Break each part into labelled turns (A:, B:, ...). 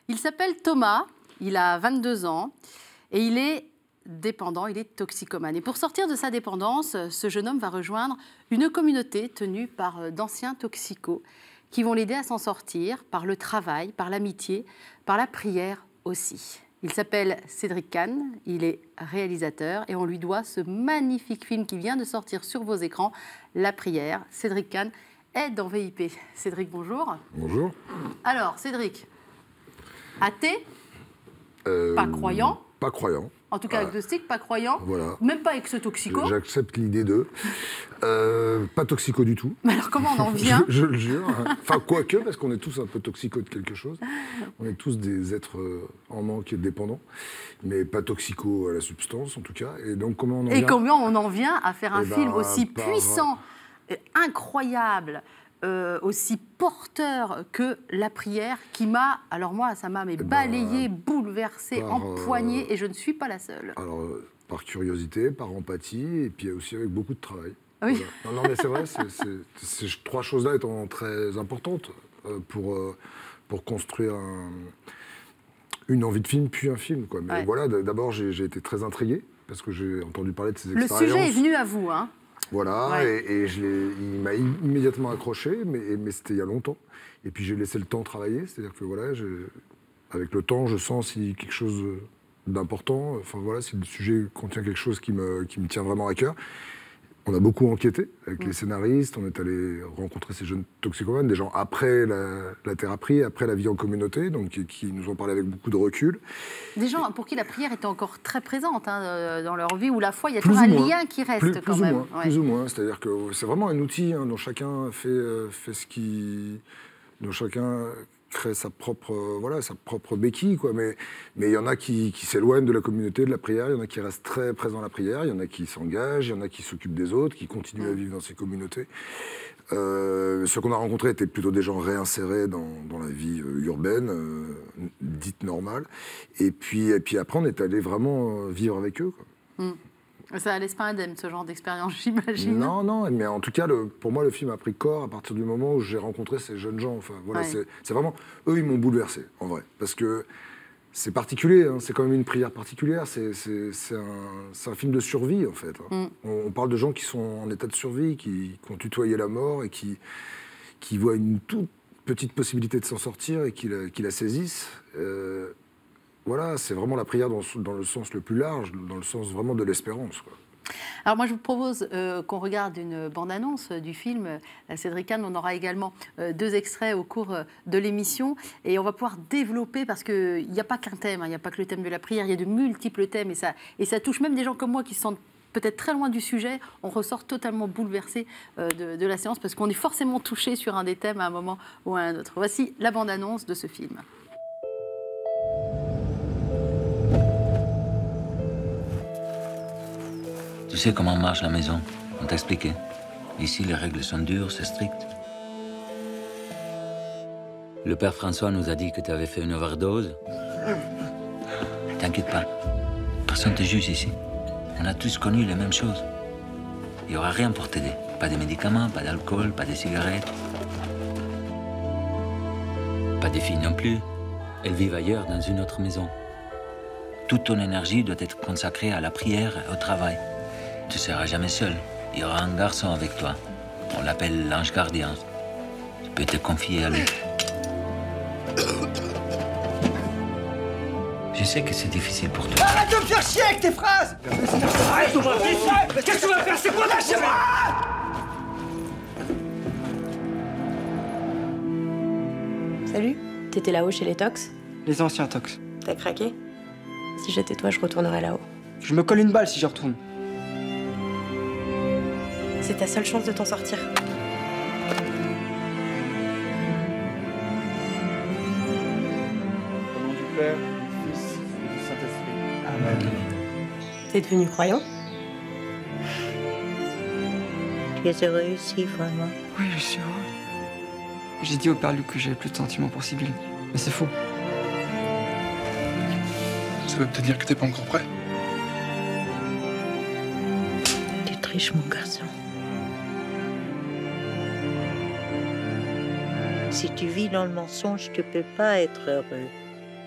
A: Il s'appelle Thomas, il a 22 ans et il est dépendant, il est toxicomane. Et pour sortir de sa dépendance, ce jeune homme va rejoindre une communauté tenue par d'anciens toxicos qui vont l'aider à s'en sortir par le travail, par l'amitié, par la prière aussi. Il s'appelle Cédric Kahn, il est réalisateur et on lui doit ce magnifique film qui vient de sortir sur vos écrans, La prière. Cédric Kahn est dans VIP. Cédric, bonjour.
B: Bonjour.
A: Alors, Cédric, athée, pas croyant.
B: Pas croyant.
A: En tout cas, agnostique, pas croyant.
B: Voilà.
A: Même pas ex-toxico.
B: J'accepte l'idée d'eux. Pas toxico du tout.
A: Mais alors, comment on en vient?
B: Je le jure. Enfin, quoique, parce qu'on est tous un peu toxico de quelque chose. On est tous des êtres en manque et dépendants. Mais pas toxico à la substance, en tout cas. Et donc, comment on en vient?
A: Et combien on en vient à faire un film aussi
B: par...
A: puissant, incroyable, aussi porteur que La prière, qui m'a, alors moi, ça m'a balayé, bouleversé, empoigné, et je ne suis pas la seule.
B: Alors, par curiosité, par empathie, et puis aussi avec beaucoup de travail.
A: Oui.
B: Voilà. Non, mais c'est vrai, ces trois choses-là étant très importantes pour construire une envie de film, puis un film, quoi. Mais voilà, d'abord, j'ai été très intrigué, parce que j'ai entendu parler de ces expériences.
A: Le sujet est venu à vous, hein?
B: Voilà, et il m'a immédiatement accroché, mais c'était il y a longtemps. Et puis j'ai laissé le temps travailler, c'est-à-dire que voilà, avec le temps, je sens si quelque chose d'important, enfin voilà, si le sujet contient quelque chose qui me tient vraiment à cœur. On a beaucoup enquêté avec les scénaristes, on est allé rencontrer ces jeunes toxicomanes, des gens après la thérapie, après la vie en communauté, donc qui nous ont parlé avec beaucoup de recul.
A: Des gens pour qui la prière est encore très présente dans leur vie, où la foi, il y a toujours un lien qui reste quand même.
B: Plus ou moins, c'est-à-dire que c'est vraiment un outil dont chacun fait ce qui... dont chacun crée sa propre béquille, quoi. Mais il y en a qui s'éloignent de la communauté, de la prière, il y en a qui restent très présents à la prière, il y en a qui s'engagent, il y en a qui s'occupent des autres, qui continuent à vivre dans ces communautés. Ceux qu'on a rencontrés étaient plutôt des gens réinsérés dans la vie urbaine, dite normale. Et puis après, on est allé vraiment vivre avec eux, quoi.
A: Ça laisse pas indemne, ce genre d'expérience, j'imagine.
B: Non, mais en tout cas, pour moi, le film a pris corps à partir du moment où j'ai rencontré ces jeunes gens. Enfin, voilà, c'est vraiment... Eux, ils m'ont bouleversé, en vrai. Parce que c'est particulier, hein, c'est quand même une prière particulière. C'est un film de survie, en fait. On parle de gens qui sont en état de survie, qui ont tutoyé la mort et qui voient une toute petite possibilité de s'en sortir et qui la saisissent. Voilà, c'est vraiment la prière dans le sens le plus large, dans le sens vraiment de l'espérance, quoi.
A: Alors moi, je vous propose qu'on regarde une bande-annonce du film Cédric Kahn. On aura également 2 extraits au cours de l'émission et on va pouvoir développer, parce qu'il n'y a pas qu'un thème, il n'y a pas que le thème de la prière, il y a de multiples thèmes et ça touche même des gens comme moi qui se sentent peut-être très loin du sujet. On ressort totalement bouleversé de la séance parce qu'on est forcément touché sur un des thèmes à un moment ou à un autre. Voici la bande-annonce de ce film.
C: Tu sais comment marche la maison? On t'a expliqué. Ici, les règles sont dures, c'est strict. Le père François nous a dit que tu avais fait une overdose. T'inquiète pas. Personne ne te juge ici. On a tous connu les mêmes choses. Il n'y aura rien pour t'aider. Pas de médicaments, pas d'alcool, pas de cigarettes. Pas de filles non plus. Elles vivent ailleurs, dans une autre maison. Toute ton énergie doit être consacrée à la prière et au travail. Tu ne seras jamais seul. Il y aura un garçon avec toi. On l'appelle l'ange gardien. Tu peux te confier à lui. Je sais que c'est difficile pour toi.
D: Arrête de me faire chier avec tes phrases! Arrête de me faire chier! Qu'est-ce que tu vas faire? C'est quoi là chez moi?
E: Salut, t'étais là-haut chez les tox?
D: Les anciens tox.
E: T'as craqué? Si j'étais toi, je retournerais là-haut.
D: Je me colle une balle si j'y retourne.
E: C'est ta seule chance de t'en sortir.
F: Au nom du Père, du Fils et du Saint-Esprit. Amen.
E: T'es devenu croyant?
G: Tu as réussi, vraiment?
D: Oui, je suis heureux. J'ai dit au père Luc que j'avais plus de sentiments pour Sibylle. Mais c'est faux.
F: Ça veut peut-être dire que t'es pas encore prêt.
G: Tu triches, mon garçon. Si tu vis dans le mensonge, tu peux pas être heureux.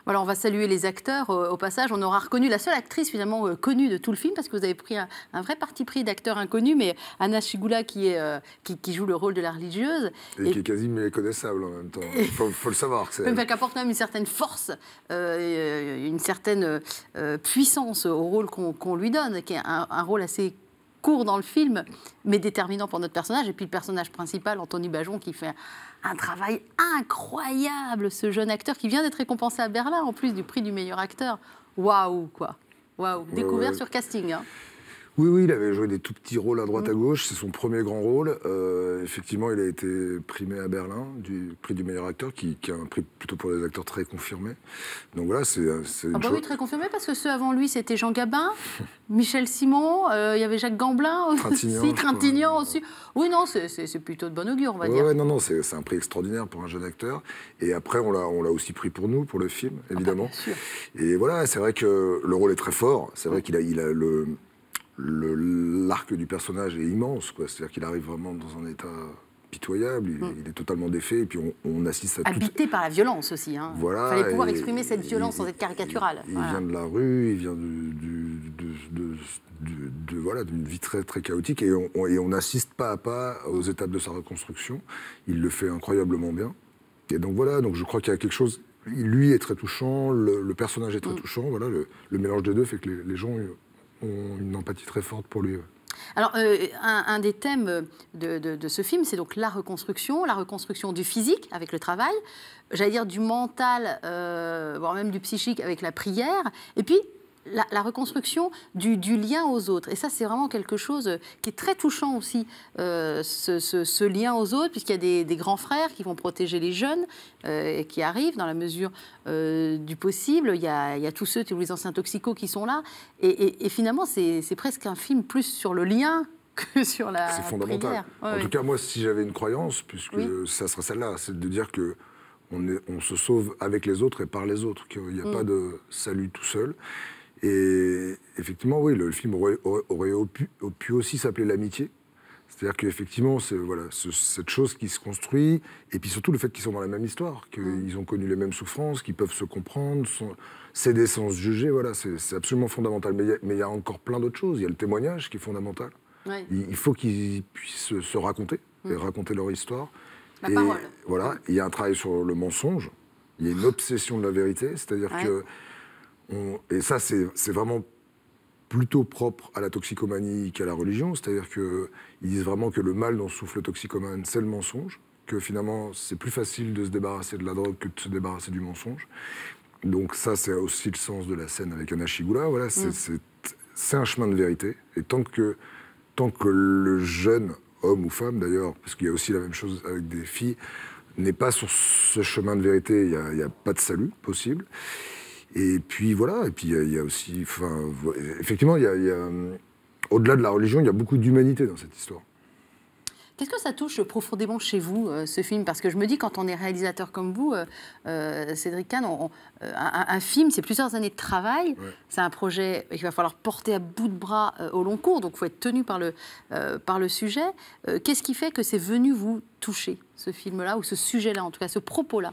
A: Voilà, on va saluer les acteurs. Au passage, on aura reconnu la seule actrice finalement connue de tout le film, parce que vous avez pris un vrai parti pris d'acteur inconnu, mais Anna Schygulla qui joue le rôle de la religieuse.
B: Et qui est quasi méconnaissable en même temps. Il faut le savoir.
A: Qui apporte même une certaine force, une certaine puissance au rôle qu'on lui donne, qui est un rôle assez court dans le film, mais déterminant pour notre personnage. Et puis le personnage principal, Anthony Bajon, qui fait un travail incroyable, ce jeune acteur qui vient d'être récompensé à Berlin, en plus du prix du meilleur acteur. Waouh, quoi. Waouh. Découvert sur casting, hein.
B: Oui, il avait joué des tout petits rôles à droite à gauche, c'est son premier grand rôle. Effectivement, il a été primé à Berlin du prix du meilleur acteur, qui est un prix plutôt pour les acteurs très confirmés. Donc voilà, c'est
A: oui, très confirmé, parce que ceux avant lui, c'était Jean Gabin, Michel Simon, il y avait Jacques Gamblin, Trintignant aussi. Oui, non, c'est plutôt de bon augure, on va dire.
B: Non, c'est un prix extraordinaire pour un jeune acteur. Et après, on l'a aussi pris pour nous, pour le film, évidemment.
A: Bien sûr.
B: Et voilà, c'est vrai que le rôle est très fort. C'est vrai qu'il a l'arc du personnage est immense, quoi. C'est-à-dire qu'il arrive vraiment dans un état pitoyable, il est totalement défait, et puis on assiste à
A: habité par la violence aussi, hein.
B: Voilà,
A: il fallait pouvoir exprimer cette violence sans être caricatural.
B: Il vient de la rue, il vient d'une vie très, très chaotique, et on assiste pas à pas aux étapes de sa reconstruction. Il le fait incroyablement bien. Et donc voilà, donc je crois qu'il y a quelque chose. Lui est très touchant, le personnage est très touchant. Voilà, le mélange des deux fait que les gens ont une empathie très forte pour lui.
A: Alors, un des thèmes de ce film, c'est donc la reconstruction du physique avec le travail, j'allais dire du mental, voire même du psychique avec la prière, et puis la reconstruction du lien aux autres. Et ça, c'est vraiment quelque chose qui est très touchant aussi, ce lien aux autres, puisqu'il y a des grands frères qui vont protéger les jeunes, qui arrivent dans la mesure du possible. Il y a tous ceux, tous les anciens toxicos qui sont là. Et finalement, c'est presque un film plus sur le lien que sur la prière.
B: C'est fondamental. En tout cas, moi, si j'avais une croyance, puisque ça serait celle-là, c'est de dire que on se sauve avec les autres et par les autres, qu'il n'y a pas de salut tout seul. Et effectivement, oui, le film aurait pu aussi s'appeler l'amitié. C'est-à-dire qu'effectivement, c'est cette chose qui se construit, et puis surtout le fait qu'ils sont dans la même histoire, qu'ils ont connu les mêmes souffrances, qu'ils peuvent se comprendre, s'aider sans se juger, voilà, c'est absolument fondamental. Mais il y a encore plein d'autres choses. Il y a le témoignage qui est fondamental. Ouais. Il faut qu'ils puissent se raconter, et raconter leur histoire.
A: La parole.
B: Voilà, il y a un travail sur le mensonge, il y a une obsession de la vérité, c'est-à-dire que... et ça, c'est vraiment plutôt propre à la toxicomanie qu'à la religion, c'est-à-dire qu'ils disent vraiment que le mal dont souffre le toxicomane, c'est le mensonge, que finalement, c'est plus facile de se débarrasser de la drogue que de se débarrasser du mensonge. Donc ça, c'est aussi le sens de la scène avec Anna Schygulla, voilà, c'est un chemin de vérité, et tant que le jeune homme ou femme, d'ailleurs, parce qu'il y a aussi la même chose avec des filles, n'est pas sur ce chemin de vérité, il n'y a pas de salut possible. Et puis voilà, et puis il y a aussi, enfin, effectivement, au-delà de la religion, il y a beaucoup d'humanité dans cette histoire.
A: Qu'est-ce que ça touche profondément chez vous, ce film? Parce que je me dis, quand on est réalisateur comme vous, Cédric Kahn, un film, c'est plusieurs années de travail. Ouais. C'est un projet qu'il va falloir porter à bout de bras au long cours, donc il faut être tenu par le sujet. Qu'est-ce qui fait que c'est venu vous toucher, ce film-là, ou ce sujet-là, en tout cas, ce propos-là?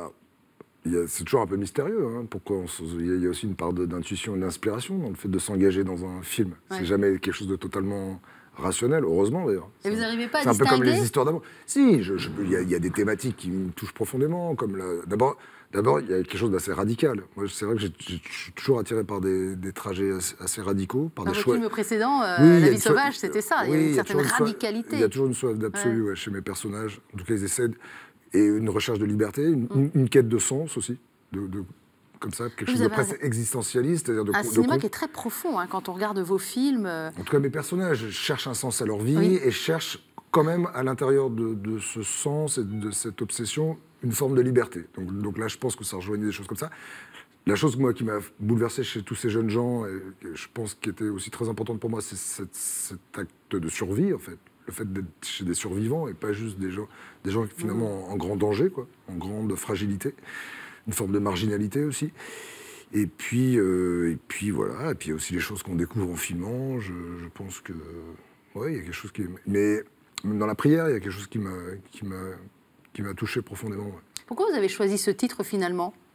B: C'est toujours un peu mystérieux. Hein, il y a aussi une part d'intuition et d'inspiration dans le fait de s'engager dans un film. Ouais. C'est jamais quelque chose de totalement rationnel, heureusement d'ailleurs.
A: Et vous n'arrivez pas à
B: distinguer ? C'est un peu comme les histoires d'amour. Si, il y a des thématiques qui me touchent profondément. D'abord, il y a quelque chose d'assez radical. Moi, c'est vrai que je suis toujours attiré par des trajets assez radicaux. Par
A: dans
B: des
A: votre film précédent, La vie sauvage, c'était ça. Il y a une certaine radicalité.
B: Il y a toujours une soif d'absolu chez mes personnages. En tout cas, ils essaient et une recherche de liberté, une quête de sens aussi, comme ça, quelque chose de presque existentialiste. C'est-à-dire
A: un cinéma qui est très profond, hein, quand on regarde vos films.
B: En tout cas, mes personnages cherchent un sens à leur vie et cherchent quand même, à l'intérieur de ce sens et de cette obsession, une forme de liberté. Donc là, je pense que ça rejoignait des choses comme ça. La chose moi, qui m'a bouleversé chez tous ces jeunes gens, et que je pense qui était aussi très importante pour moi, c'est cet acte de survie, en fait. Le fait d'être chez des survivants et pas juste des gens finalement en grand danger, quoi, en grande fragilité, une forme de marginalité aussi. Et puis voilà, et puis il y a aussi les choses qu'on découvre en filmant. Je pense que il y a quelque chose qui. Mais même dans la prière, il y a quelque chose qui m'a touché profondément. Ouais.
A: Pourquoi vous avez choisi ce titre finalement,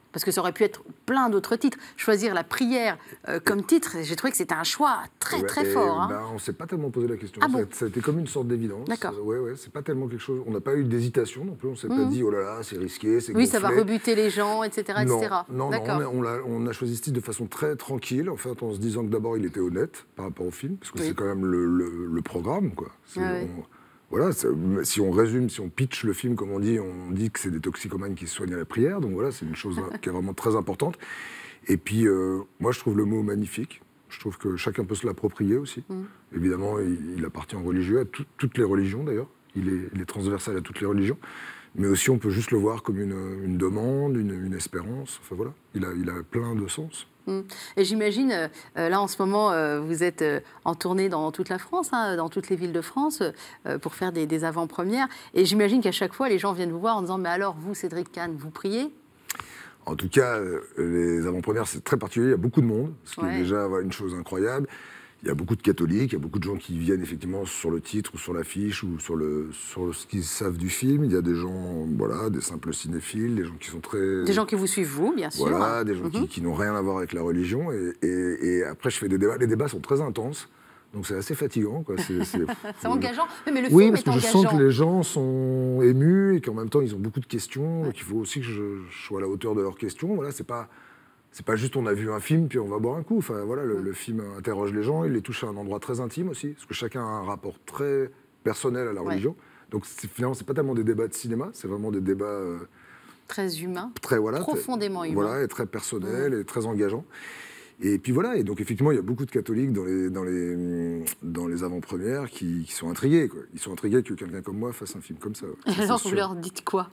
A: Parce que ça aurait pu être plein d'autres titres. Choisir La prière comme titre, j'ai trouvé que c'était un choix très fort. Hein.
B: On ne s'est pas tellement posé la question.
A: Ah bon?
B: Ça a été comme une sorte d'évidence.
A: D'accord.
B: Ouais, c'est pas tellement quelque chose. On n'a pas eu d'hésitation non plus. On ne s'est pas dit, oh là là, c'est risqué, c'est
A: Oui,
B: gonflé.
A: ça va rebuter les gens, etc.
B: Non, on a choisi ce titre de façon très tranquille, en fait, en se disant que d'abord, il était honnête par rapport au film, parce que c'est quand même le programme, quoi. Voilà, si on résume, si on pitch le film, comme on dit que c'est des toxicomanes qui se soignent à la prière. Donc voilà, c'est une chose qui est vraiment très importante. Et puis, moi, je trouve le mot magnifique. Je trouve que chacun peut se l'approprier aussi. Évidemment, il appartient aux religieux, à toutes les religions d'ailleurs. Il est transversal à toutes les religions. Mais aussi, on peut juste le voir comme une demande, une espérance. Enfin voilà, il a plein de sens.
A: Et j'imagine, là en ce moment, vous êtes en tournée dans toute la France, hein, dans toutes les villes de France, pour faire des avant-premières. Et j'imagine qu'à chaque fois, les gens viennent vous voir en disant « Mais alors, vous, Cédric Kahn, vous priez ?»
B: En tout cas, les avant-premières, c'est très particulier. Il y a beaucoup de monde, ce qui est déjà une chose incroyable. Il y a beaucoup de catholiques, il y a beaucoup de gens qui viennent effectivement sur le titre ou sur l'affiche ou sur ce qu'ils savent du film. Il y a des gens, voilà, des simples cinéphiles, des gens qui sont très...
A: Des gens qui vous suivent, vous, bien sûr.
B: Voilà, des gens qui n'ont rien à voir avec la religion. Et après, je fais des débats. Les débats sont très intenses, donc c'est assez fatigant, quoi.
A: C'est engageant. Mais le
B: oui,
A: film
B: parce
A: est
B: que
A: engageant.
B: je sens que les gens sont émus et qu'en même temps, ils ont beaucoup de questions. Donc il faut aussi que je sois à la hauteur de leurs questions. Voilà, c'est pas juste on a vu un film puis on va boire un coup. Enfin voilà, le film interroge les gens, il les touche à un endroit très intime aussi, parce que chacun a un rapport très personnel à la religion. Donc finalement, c'est pas tellement des débats de cinéma, c'est vraiment des débats
A: très humains,
B: voilà,
A: profondément humains.
B: Voilà, et très personnels et très engageants. Et puis voilà, et donc effectivement, il y a beaucoup de catholiques dans les avant-premières qui sont intrigués, quoi. Ils sont intrigués que quelqu'un comme moi fasse un film comme ça.
A: Alors vous leur dites quoi?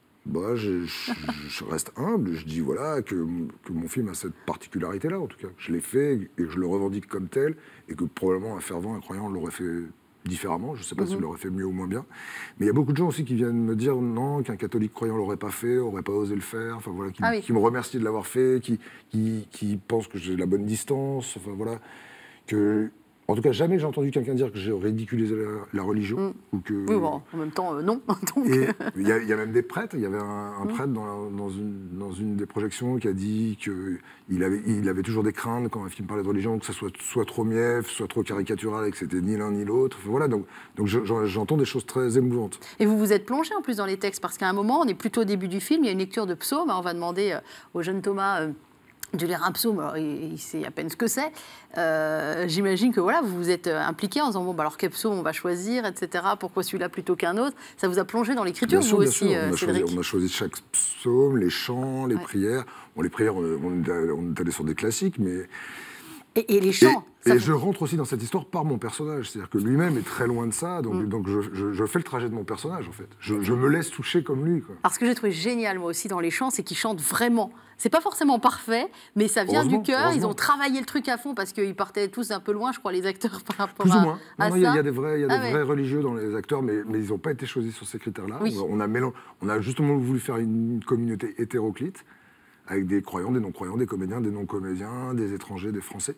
B: Je reste humble, je dis voilà que mon film a cette particularité-là, en tout cas. Je l'ai fait et je le revendique comme tel, et que probablement un fervent, un croyant l'aurait fait différemment. Je ne sais pas s'il l'aurait fait mieux ou moins bien. Mais il y a beaucoup de gens aussi qui viennent me dire non, qu'un catholique croyant l'aurait pas fait, n'aurait pas osé le faire, enfin voilà, qui me remercient de l'avoir fait, qui pensent que j'ai la bonne distance, enfin voilà, que... En tout cas, jamais j'ai entendu quelqu'un dire que j'ai ridiculisé la religion. Ou que...
A: Oui, bon, en même temps, non.
B: Et il y a même des prêtres. Il y avait un prêtre dans une des projections qui a dit qu'il avait toujours des craintes quand un film parlait de religion, que ça soit trop mièvre, soit trop caricatural, et que c'était ni l'un ni l'autre. Enfin, voilà, donc j'entends des choses très émouvantes. Et
A: vous vous êtes plongé en plus dans les textes, parce qu'à un moment, on est plutôt au début du film, il y a une lecture de psaumes. On va demander au jeune Thomas... de lire un psaume, alors il sait à peine ce que c'est. J'imagine que voilà, vous vous êtes impliqué en disant bon, alors quel psaume on va choisir, etc. Pourquoi celui-là plutôt qu'un autre? Ça vous a plongé dans l'écriture, vous aussi, Cédric?
B: On a choisi chaque psaume, les chants, les prières. Bon, les prières, on est allé sur des classiques, mais...
A: Et les chants
B: Et je rentre aussi dans cette histoire par mon personnage. C'est-à-dire que lui-même est très loin de ça, donc je fais le trajet de mon personnage, en fait. Je me laisse toucher comme lui, quoi.
A: Alors, ce que j'ai trouvé génial, moi aussi, dans les chants, c'est qu'ils chantent vraiment. C'est pas forcément parfait, mais ça vient du cœur. Ils ont travaillé le truc à fond, parce qu'ils partaient tous un peu loin, je crois, les acteurs, par rapport
B: Plus ou moins.
A: à ça.
B: Il y a des vrais religieux dans les acteurs, mais ils n'ont pas été choisis sur ces critères-là.
A: Oui.
B: On a justement voulu faire une communauté hétéroclite, avec des croyants, des non-croyants, des comédiens, des non-comédiens, des étrangers, des Français.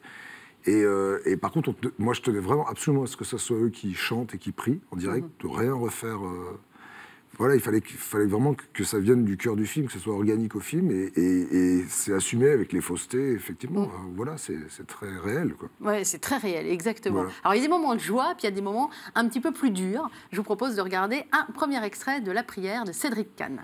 B: Et par contre, moi, je tenais vraiment absolument à ce que ce soit eux qui chantent et qui prient en direct, de rien refaire. Voilà, il fallait vraiment que ça vienne du cœur du film, que ce soit organique au film, et c'est assumé avec les faussetés, effectivement. Voilà, c'est très réel, quoi.
A: Ouais, c'est très réel, exactement.
B: Voilà.
A: Alors, il y a des moments de joie, puis il y a des moments un petit peu plus durs. Je vous propose de regarder un premier extrait de La prière de Cédric Kahn.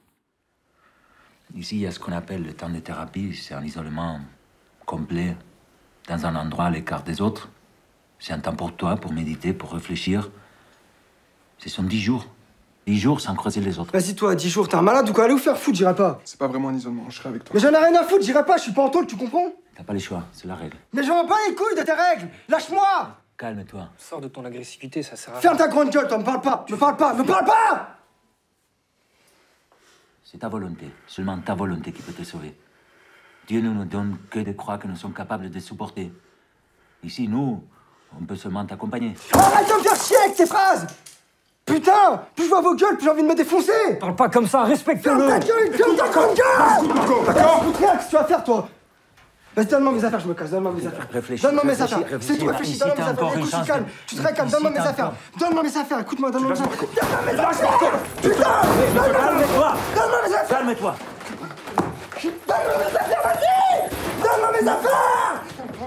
C: Ici, il y a ce qu'on appelle le temps de thérapie. C'est un isolement complet, dans un endroit à l'écart des autres. C'est un temps pour toi, pour méditer, pour réfléchir. Ce sont 10 jours. 10 jours sans croiser les autres.
H: Vas-y, toi, 10 jours, t'es un malade ou quoi? Allez vous faire foutre, j'irai pas.
F: C'est pas vraiment un isolement, je serai avec toi.
H: Mais j'en ai rien à foutre, j'irai pas, je suis pas en tôle, tu comprends?
C: T'as pas les choix, c'est la règle.
H: Mais j'en ai pas les couilles de tes règles. Lâche-moi.
C: Calme-toi.
H: Sors de ton agressivité, ça sert à rien. Ferme ta grande gueule, toi, me parle pas. Me parle pas.
C: C'est ta volonté, seulement ta volonté qui peut te sauver. Dieu ne nous donne que des croix que nous sommes capables de supporter. Ici, nous, on peut seulement t'accompagner.
H: Arrête de me faire chier avec tes phrases. Putain, plus je vois vos gueules, plus j'ai envie de me défoncer.
I: Parle pas comme ça, respecte-le.
H: Ferme ta gueule, ferme ta grande gueule. D'accord. Qu'est-ce que tu vas faire, toi? Vas-y, donne-moi mes affaires, je me casse, donne-moi mes affaires.
C: Réfléchis.
H: Donne-moi mes affaires. C'est tout, réfléchis, donne-moi mes affaires. Écoute, je suis calme, tu te calme, donne-moi mes affaires. Donne-moi mes affaires, écoute-moi, donne-moi mes affaires. Donne-moi mes affaires. Putain,
C: Calme-toi.
H: donne-moi mes affaires.
C: Calme-toi.
H: Je Donne-moi mes affaires!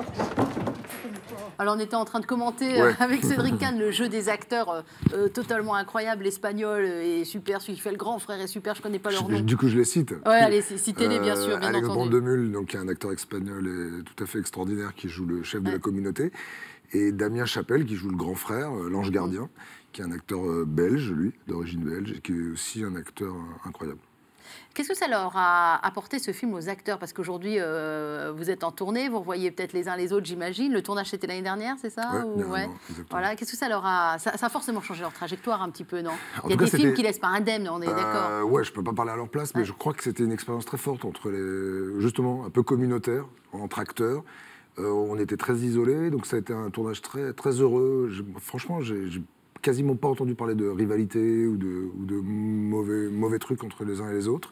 A: Alors on était en train de commenter avec Cédric Kahn le jeu des acteurs totalement incroyable. L'espagnol est super, celui qui fait le grand frère est super, je connais pas leur nom.
B: Du coup je les cite.
A: Ouais, allez, citez-les bien sûr, bien
B: Alex
A: entendu.
B: Brandemul, donc qui est un acteur espagnol et tout à fait extraordinaire, qui joue le chef de la communauté, et Damien Chapelle qui joue le grand frère, l'ange gardien, qui est un acteur belge, lui, d'origine belge, et qui est aussi un acteur incroyable.
A: Qu'est-ce que ça leur a apporté ce film aux acteurs? Parce qu'aujourd'hui, vous êtes en tournée, vous revoyez peut-être les uns les autres, j'imagine. Le tournage, c'était l'année dernière, c'est ça?
B: Ouais.
A: Voilà. Qu'est-ce que ça leur a... Ça a forcément changé leur trajectoire un petit peu, non?
B: En
A: Il y a
B: tout
A: des
B: cas,
A: films qui laissent pas indemne, on est d'accord.
B: Ouais, je peux pas parler à leur place, mais je crois que c'était une expérience très forte entre les... Justement, un peu communautaire, entre acteurs. On était très isolés, donc ça a été un tournage très, très heureux. Franchement, j'ai quasiment pas entendu parler de rivalité ou de mauvais trucs entre les uns et les autres.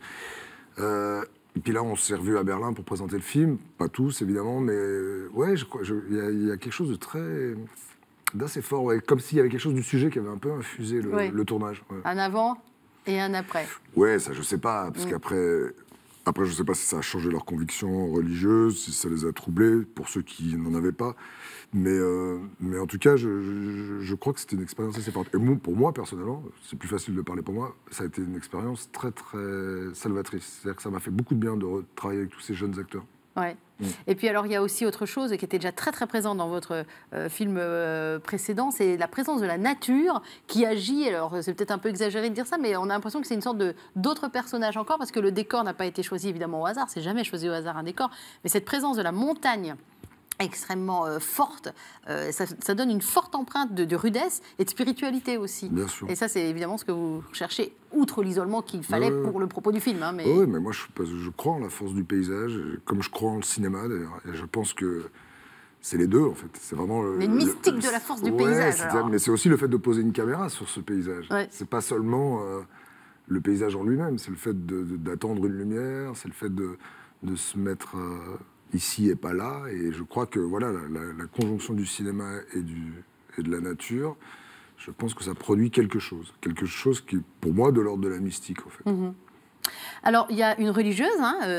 B: Et puis là, on s'est revus à Berlin pour présenter le film. Pas tous, évidemment, mais ouais, il y a quelque chose d'assez fort, ouais. Comme s'il y avait quelque chose du sujet qui avait un peu infusé le tournage. Ouais.
A: Un avant et un après.
B: Ouais, ça je sais pas, parce qu'après... Après, je ne sais pas si ça a changé leurs convictions religieuses, si ça les a troublés, pour ceux qui n'en avaient pas. Mais en tout cas, je crois que c'était une expérience assez forte. Et pour moi, personnellement, c'est plus facile de parler pour moi, ça a été une expérience très, très salvatrice. C'est-à-dire que ça m'a fait beaucoup de bien de travailler avec tous ces jeunes acteurs.
A: Ouais. Et puis alors il y a aussi autre chose qui était déjà très très présent dans votre film précédent, c'est la présence de la nature qui agit. Alors c'est peut-être un peu exagéré de dire ça, mais on a l'impression que c'est une sorte d'autres personnages encore, parce que le décor n'a pas été choisi évidemment au hasard, c'est jamais choisi au hasard un décor, mais cette présence de la montagne extrêmement forte, ça donne une forte empreinte de rudesse et de spiritualité aussi.
B: Bien sûr.
A: Et ça, c'est évidemment ce que vous cherchez, outre l'isolement qu'il fallait pour le propos du film. Hein, mais...
B: Oui, mais moi, je crois en la force du paysage, comme je crois en le cinéma, d'ailleurs. Et je pense que c'est les deux, en fait. C'est vraiment...
A: Mais une mystique de la force du paysage.
B: Mais c'est aussi le fait de poser une caméra sur ce paysage.
A: Ouais.
B: C'est pas seulement le paysage en lui-même, c'est le fait d'attendre une lumière, c'est le fait de se mettre... ici et pas là, et je crois que voilà, la conjonction du cinéma et de la nature, je pense que ça produit quelque chose qui est pour moi de l'ordre de la mystique en fait.
A: Alors il y a une religieuse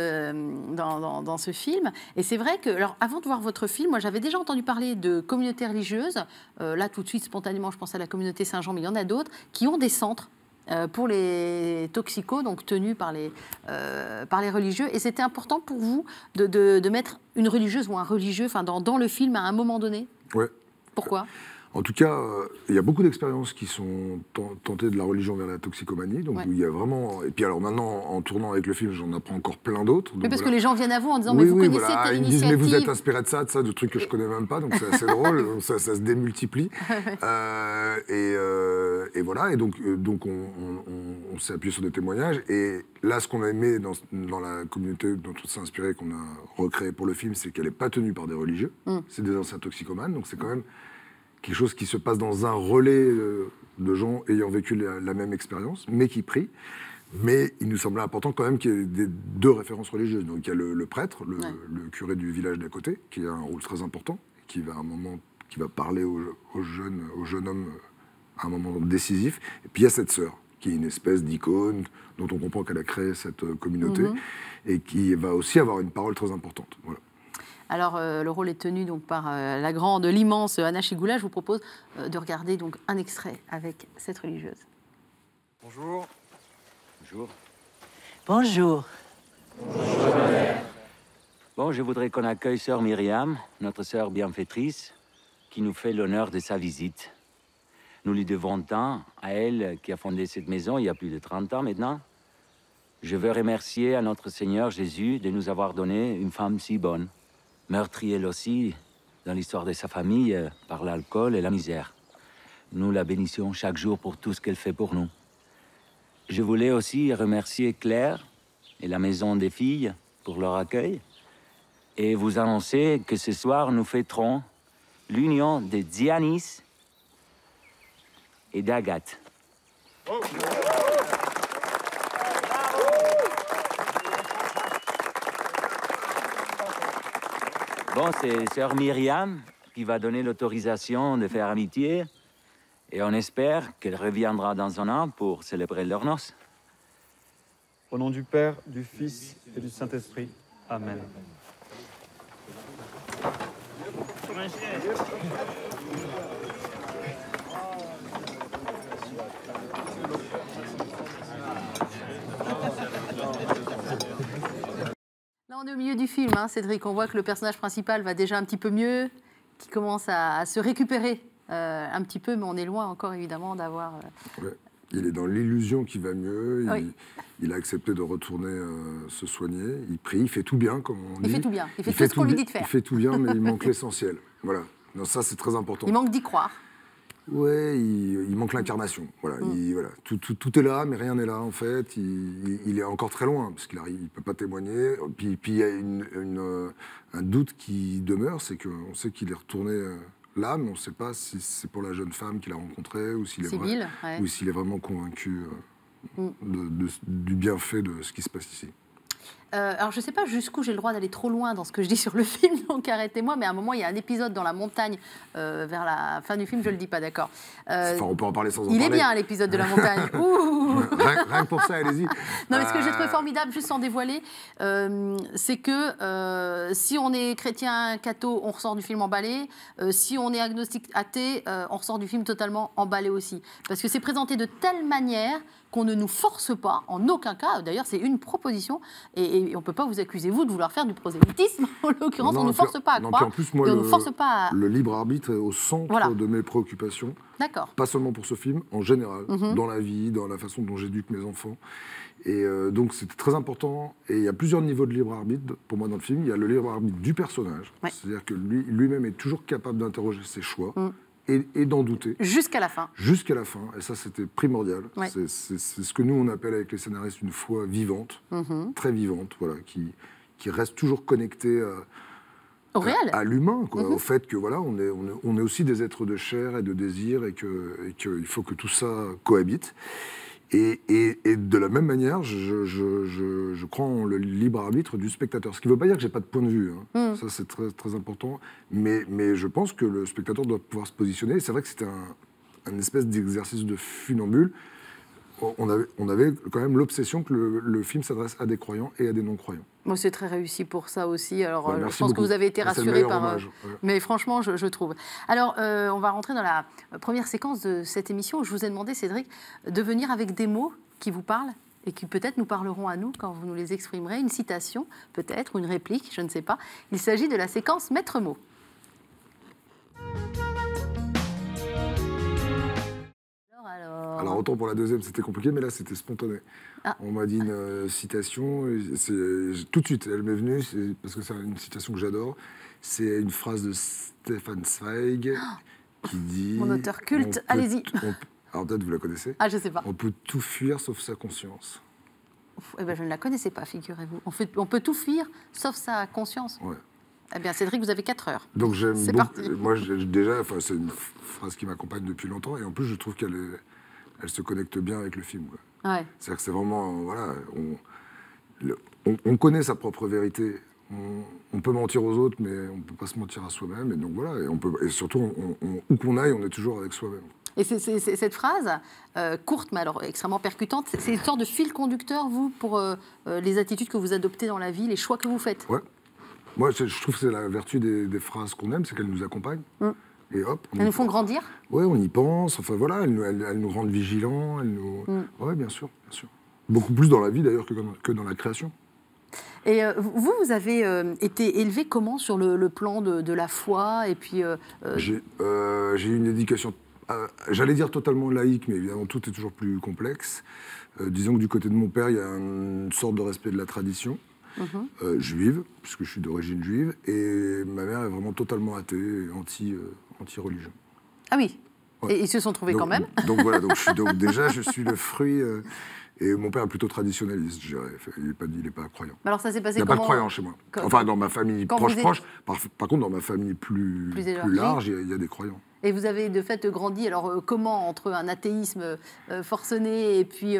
A: dans ce film, et c'est vrai que, alors, avant de voir votre film, moi j'avais déjà entendu parler de communautés religieuses, là tout de suite spontanément je pense à la communauté Saint-Jean, mais il y en a d'autres, qui ont des centres pour les toxicos, donc tenus par les religieux. Et c'était important pour vous de mettre une religieuse ou un religieux dans le film à un moment donné?
B: Ouais.
A: Pourquoi?
B: En tout cas, il y a beaucoup d'expériences qui sont tentées de la religion vers la toxicomanie. Donc, où il y a vraiment... Et puis alors maintenant, en tournant avec le film, j'en apprends encore plein d'autres.
A: Mais parce que les gens viennent à vous en disant,
B: mais
A: vous connaissez telle
B: ils me disent,
A: initiative.
B: mais vous êtes inspiré de ça, de trucs que je connais même pas, donc c'est assez drôle, donc ça se démultiplie. Et voilà, et donc on s'est appuyé sur des témoignages. Et là, ce qu'on a aimé dans la communauté dont on s'est inspiré, qu'on a recréé pour le film, c'est qu'elle n'est pas tenue par des religieux, c'est des anciens toxicomanes, donc c'est quand même quelque chose qui se passe dans un relais de gens ayant vécu la même expérience, mais qui prient. Mais il nous semblait important quand même qu'il y ait deux références religieuses. Donc il y a le prêtre, le curé du village d'à côté, qui a un rôle très important, qui va à un moment, qui va parler au jeune homme à un moment décisif. Et puis il y a cette sœur, qui est une espèce d'icône dont on comprend qu'elle a créé cette communauté et qui va aussi avoir une parole très importante. Voilà.
A: Alors, le rôle est tenu donc par la grande, l'immense Anna Chigoula. Je vous propose de regarder donc un extrait avec cette religieuse.
I: Bonjour.
C: Bonjour.
G: Bonjour.
C: Bon, je voudrais qu'on accueille sœur Myriam, notre sœur bienfaitrice, qui nous fait l'honneur de sa visite. Nous lui devons tant à elle qui a fondé cette maison il y a plus de 30 ans maintenant. Je veux remercier à notre Seigneur Jésus de nous avoir donné une femme si bonne. Meurtrie elle aussi, dans l'histoire de sa famille, par l'alcool et la misère. Nous la bénissons chaque jour pour tout ce qu'elle fait pour nous. Je voulais aussi remercier Claire et la Maison des Filles pour leur accueil et vous annoncer que ce soir, nous fêterons l'union de Dianis et d'Agathe. Bon, c'est sœur Myriam qui va donner l'autorisation de faire amitié et on espère qu'elle reviendra dans un an pour célébrer leurs noces.
I: Au nom du Père, du Fils et du Saint-Esprit. Amen.
A: Là, on est au milieu du film, hein, Cédric. On voit que le personnage principal va déjà un petit peu mieux, qui commence à se récupérer un petit peu, mais on est loin encore, évidemment, d'avoir...
B: Ouais. Il est dans l'illusion qu'il va mieux.
A: Oui.
B: Il a accepté de retourner se soigner. Il prie, il fait tout bien, comme on dit.
A: Il fait tout bien. Il fait tout ce qu'on lui dit de faire.
B: Il fait tout bien, mais il manque l'essentiel. Voilà. Non, ça, c'est très important.
A: Il manque d'y croire.
B: Ouais, il manque l'incarnation. Voilà, voilà. Tout est là, mais rien n'est là, en fait. Il est encore très loin, parce qu'il ne peut pas témoigner. Puis il y a un doute qui demeure, c'est qu'on sait qu'il est retourné là, mais on ne sait pas si c'est pour la jeune femme qu'il a rencontrée, ou s'il est vraiment convaincu du bienfait de ce qui se passe ici.
A: Alors, je ne sais pas jusqu'où j'ai le droit d'aller trop loin dans ce que je dis sur le film, donc arrêtez-moi, mais à un moment, il y a un épisode dans la montagne, vers la fin du film, je ne le dis pas, d'accord.
B: Enfin, on peut en parler sans en parler.
A: Il est bien, l'épisode de la montagne. Ouh.
B: Rien que pour ça, allez-y.
A: Non, mais ce que j'ai trouvé formidable, juste sans dévoiler, c'est que si on est chrétien, catho, on ressort du film emballé. Si on est agnostique, athée, on ressort du film totalement emballé aussi. Parce que c'est présenté de telle manière qu'on ne nous force pas, en aucun cas, d'ailleurs c'est une proposition, et on ne peut pas vous accuser, vous, de vouloir faire du prosélytisme, en l'occurrence, on ne nous force pas à croire,
B: en plus, moi,
A: on ne force pas à...
B: le libre arbitre est au centre de mes préoccupations, pas seulement pour ce film, en général, dans la vie, dans la façon dont j'éduque mes enfants, et donc c'était très important, et il y a plusieurs niveaux de libre arbitre, pour moi, dans le film. Il y a le libre arbitre du personnage, c'est-à-dire que lui-même est toujours capable d'interroger ses choix, et d'en douter.
A: Jusqu'à la fin.
B: Jusqu'à la fin, et ça c'était primordial. Ouais. C'est ce que nous on appelle avec les scénaristes une foi vivante, très vivante, voilà, qui reste toujours connectée
A: au réel,
B: à l'humain, au fait que voilà, on est aussi des êtres de chair et de désir, et qu'il faut que tout ça cohabite. Et de la même manière, je crois en le libre arbitre du spectateur. Ce qui ne veut pas dire que je n'ai pas de point de vue. Hein. Ça, c'est très, très important. Mais je pense que le spectateur doit pouvoir se positionner. C'est vrai que c'était un espèce d'exercice de funambule. On avait quand même l'obsession que le film s'adresse à des croyants et à des non-croyants.
A: Moi, c'est très réussi pour ça aussi. Alors,
B: ouais,
A: je pense
B: beaucoup.
A: Que vous avez été rassuré par...
B: Hommage,
A: Mais franchement, je trouve. Alors, on va rentrer dans la première séquence de cette émission où je vous ai demandé, Cédric, de venir avec des mots qui vous parlent et qui peut-être nous parleront à nous quand vous nous les exprimerez. Une citation, peut-être, ou une réplique, je ne sais pas. Il s'agit de la séquence maître mot.
B: Alors, autant pour la deuxième, c'était compliqué, mais là, c'était spontané. Ah. On m'a dit une citation, tout de suite, elle m'est venue, parce que c'est une citation que j'adore. C'est une phrase de Stefan Zweig qui dit...
A: Mon auteur culte, allez-y.
B: Alors peut-être vous la connaissez.
A: Ah, je ne sais pas.
B: On peut tout fuir sauf sa conscience.
A: Eh ben, je ne la connaissais pas, figurez-vous. On peut tout fuir sauf sa conscience.
B: Ouais.
A: Eh bien, Cédric, vous avez 4 heures.
B: Donc j'aime beaucoup.
A: Parti.
B: Moi, déjà, c'est une phrase qui m'accompagne depuis longtemps, et en plus, je trouve qu'elle se connecte bien avec le film.
A: Ouais.
B: C'est-à-dire que c'est vraiment, voilà, on connaît sa propre vérité. On peut mentir aux autres, mais on ne peut pas se mentir à soi-même. Et donc voilà, et surtout, où qu'on aille, on est toujours avec soi-même.
A: Et cette phrase, courte, mais alors extrêmement percutante, c'est une sorte de fil conducteur, vous, pour les attitudes que vous adoptez dans la vie, les choix que vous faites.
B: Ouais. Moi, je trouve que c'est la vertu des phrases qu'on aime, c'est qu'elles nous accompagnent. Et hop.
A: Elles nous font grandir.
B: Oui, on y pense. Enfin voilà, elles nous rendent vigilants. Oui, bien sûr, bien sûr. Beaucoup plus dans la vie d'ailleurs que dans la création.
A: Et vous avez été élevé comment sur le plan de la foi et puis
B: J'ai eu une éducation, j'allais dire totalement laïque, mais évidemment tout est toujours plus complexe. Disons que du côté de mon père, il y a une sorte de respect de la tradition. Juive, puisque je suis d'origine juive, et ma mère est vraiment totalement athée, anti-religion.
A: Ah oui, ouais. Et ils se sont trouvés quand même.
B: Donc voilà, donc déjà je suis le fruit, et mon père est plutôt traditionnaliste, je dirais, il n'est pas croyant.
A: Alors ça s'est passé
B: comment ? Il n'y a pas de croyants chez moi. Enfin, dans ma famille proche, par contre, dans ma famille plus large, il y a des croyants.
A: Et vous avez de fait grandi, alors comment, entre un athéisme forcené et puis...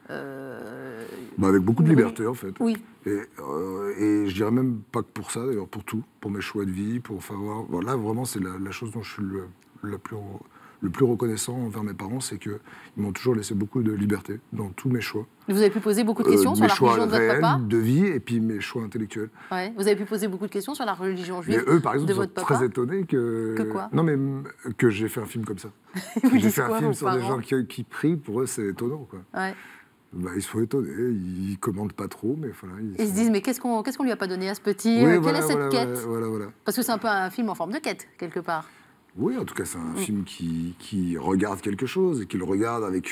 B: avec beaucoup de liberté, en fait.
A: Oui.
B: Et je dirais même pas que pour ça, d'ailleurs, pour tout, pour mes choix de vie, pour voilà, vraiment, c'est la chose dont je suis le le plus reconnaissant envers mes parents, c'est qu'ils m'ont toujours laissé beaucoup de liberté dans tous mes choix.
A: Vous avez pu poser beaucoup de questions sur
B: Mes
A: la
B: choix
A: religion de votre
B: réels,
A: papa?
B: de vie, et puis mes choix intellectuels.
A: Ouais. Vous avez pu poser beaucoup de questions sur la religion juive
B: Mais eux, par exemple,
A: de
B: sont
A: votre papa?
B: très étonnés que...
A: Que quoi?
B: Non, mais que j'ai fait un film comme ça.
A: Ils vous
B: J'ai
A: disent
B: fait un
A: quoi,
B: film
A: vos
B: sur des
A: parents?
B: gens qui prient, pour eux, c'est étonnant, quoi.
A: Ouais.
B: Bah, ils sont étonnés, ils commandent pas trop, mais voilà.
A: Ils se disent, mais qu'est-ce qu'on lui a pas donné à ce petit?
B: Oui,
A: Quelle
B: voilà,
A: est cette
B: voilà,
A: quête?
B: voilà.
A: Parce que c'est un peu un film en forme de quête, quelque part.
B: Oui, en tout cas, c'est un film qui regarde quelque chose, et qui le regarde avec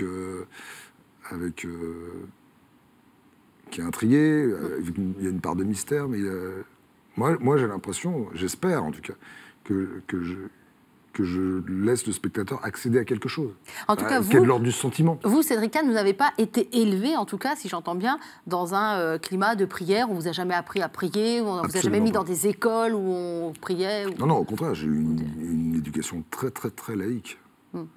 B: qui est intrigué, il y a une part de mystère, mais moi j'ai l'impression, j'espère en tout cas, que je laisse le spectateur accéder à quelque chose.
A: En tout cas,
B: qui est de l'ordre du sentiment.
A: Vous, Cédric Kahn, vous n'avez pas été élevé, en tout cas, si j'entends bien, dans un climat de prière. On ne vous a jamais appris à prier, on ne vous a jamais mis dans des écoles où on priait.
B: Non, non, au contraire, j'ai eu une éducation très, très, très laïque.
A: Mais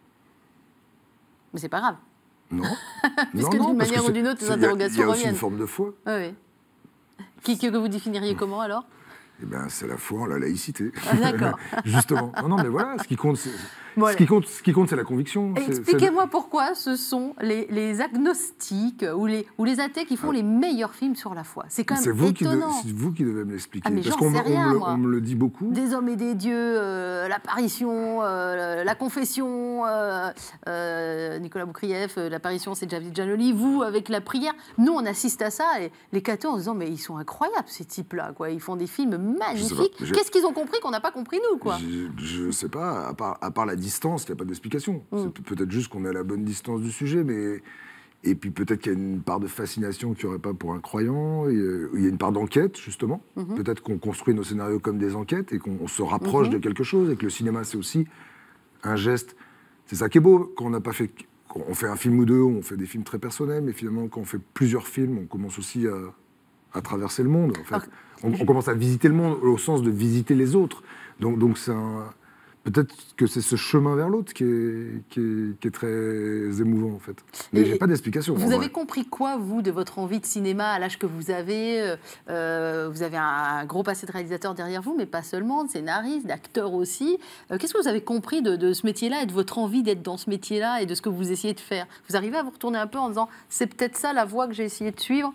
A: c'est pas grave.
B: Non.
A: Puisque d'une manière ou d'une autre, les interrogations reviennent.
B: Il y a aussi une forme de foi.
A: Oui. Que vous définiriez comment, alors?
B: Eh bien, c'est la foi en la laïcité.
A: Ah, d'accord.
B: Justement. Non, mais voilà, ce qui compte, c'est
A: Voilà.
B: ce qui compte, c'est la conviction.
A: Expliquez-moi pourquoi ce sont les agnostiques ou les athées qui font les meilleurs films sur la foi. C'est quand même étonnant.
B: C'est vous qui devez me l'expliquer.
A: Ah, mais
B: parce
A: j'en sais rien, moi.
B: on me le dit beaucoup.
A: Des hommes et des dieux, l'apparition, la confession, Nicolas Boukrieff, l'apparition, c'est David Giannoli. Vous, avec la prière, nous, on assiste à ça. Et les cathos, en se disant, mais ils sont incroyables, ces types-là, quoi. Ils font des films magnifiques. Qu'est-ce qu'ils ont compris qu'on n'a pas compris, nous, quoi?
B: Je ne sais pas, à part la distance, il n'y a pas d'explication. C'est peut-être juste qu'on est à la bonne distance du sujet, mais... Et puis peut-être qu'il y a une part de fascination qu'il n'y aurait pas pour un croyant. Il y a une part d'enquête, justement. Peut-être qu'on construit nos scénarios comme des enquêtes et qu'on se rapproche de quelque chose. Et que le cinéma, c'est aussi un geste. C'est ça qui est beau, quand on n'a pas fait... On fait un film ou deux, on fait des films très personnels, mais finalement, quand on fait plusieurs films, on commence aussi à traverser le monde. En fait. On commence à visiter le monde au sens de visiter les autres. Donc c'est peut-être que c'est ce chemin vers l'autre qui est très émouvant, en fait. Mais je n'ai pas d'explication.
A: Vous avez compris quoi, vous, de votre envie de cinéma à l'âge que vous avez? Vous avez un gros passé de réalisateur derrière vous, mais pas seulement, de scénariste, d'acteur aussi. Qu'est-ce que vous avez compris de ce métier-là et de votre envie d'être dans ce métier-là et de ce que vous essayez de faire? Vous arrivez à vous retourner un peu en disant, c'est peut-être ça la voie que j'ai essayé de suivre?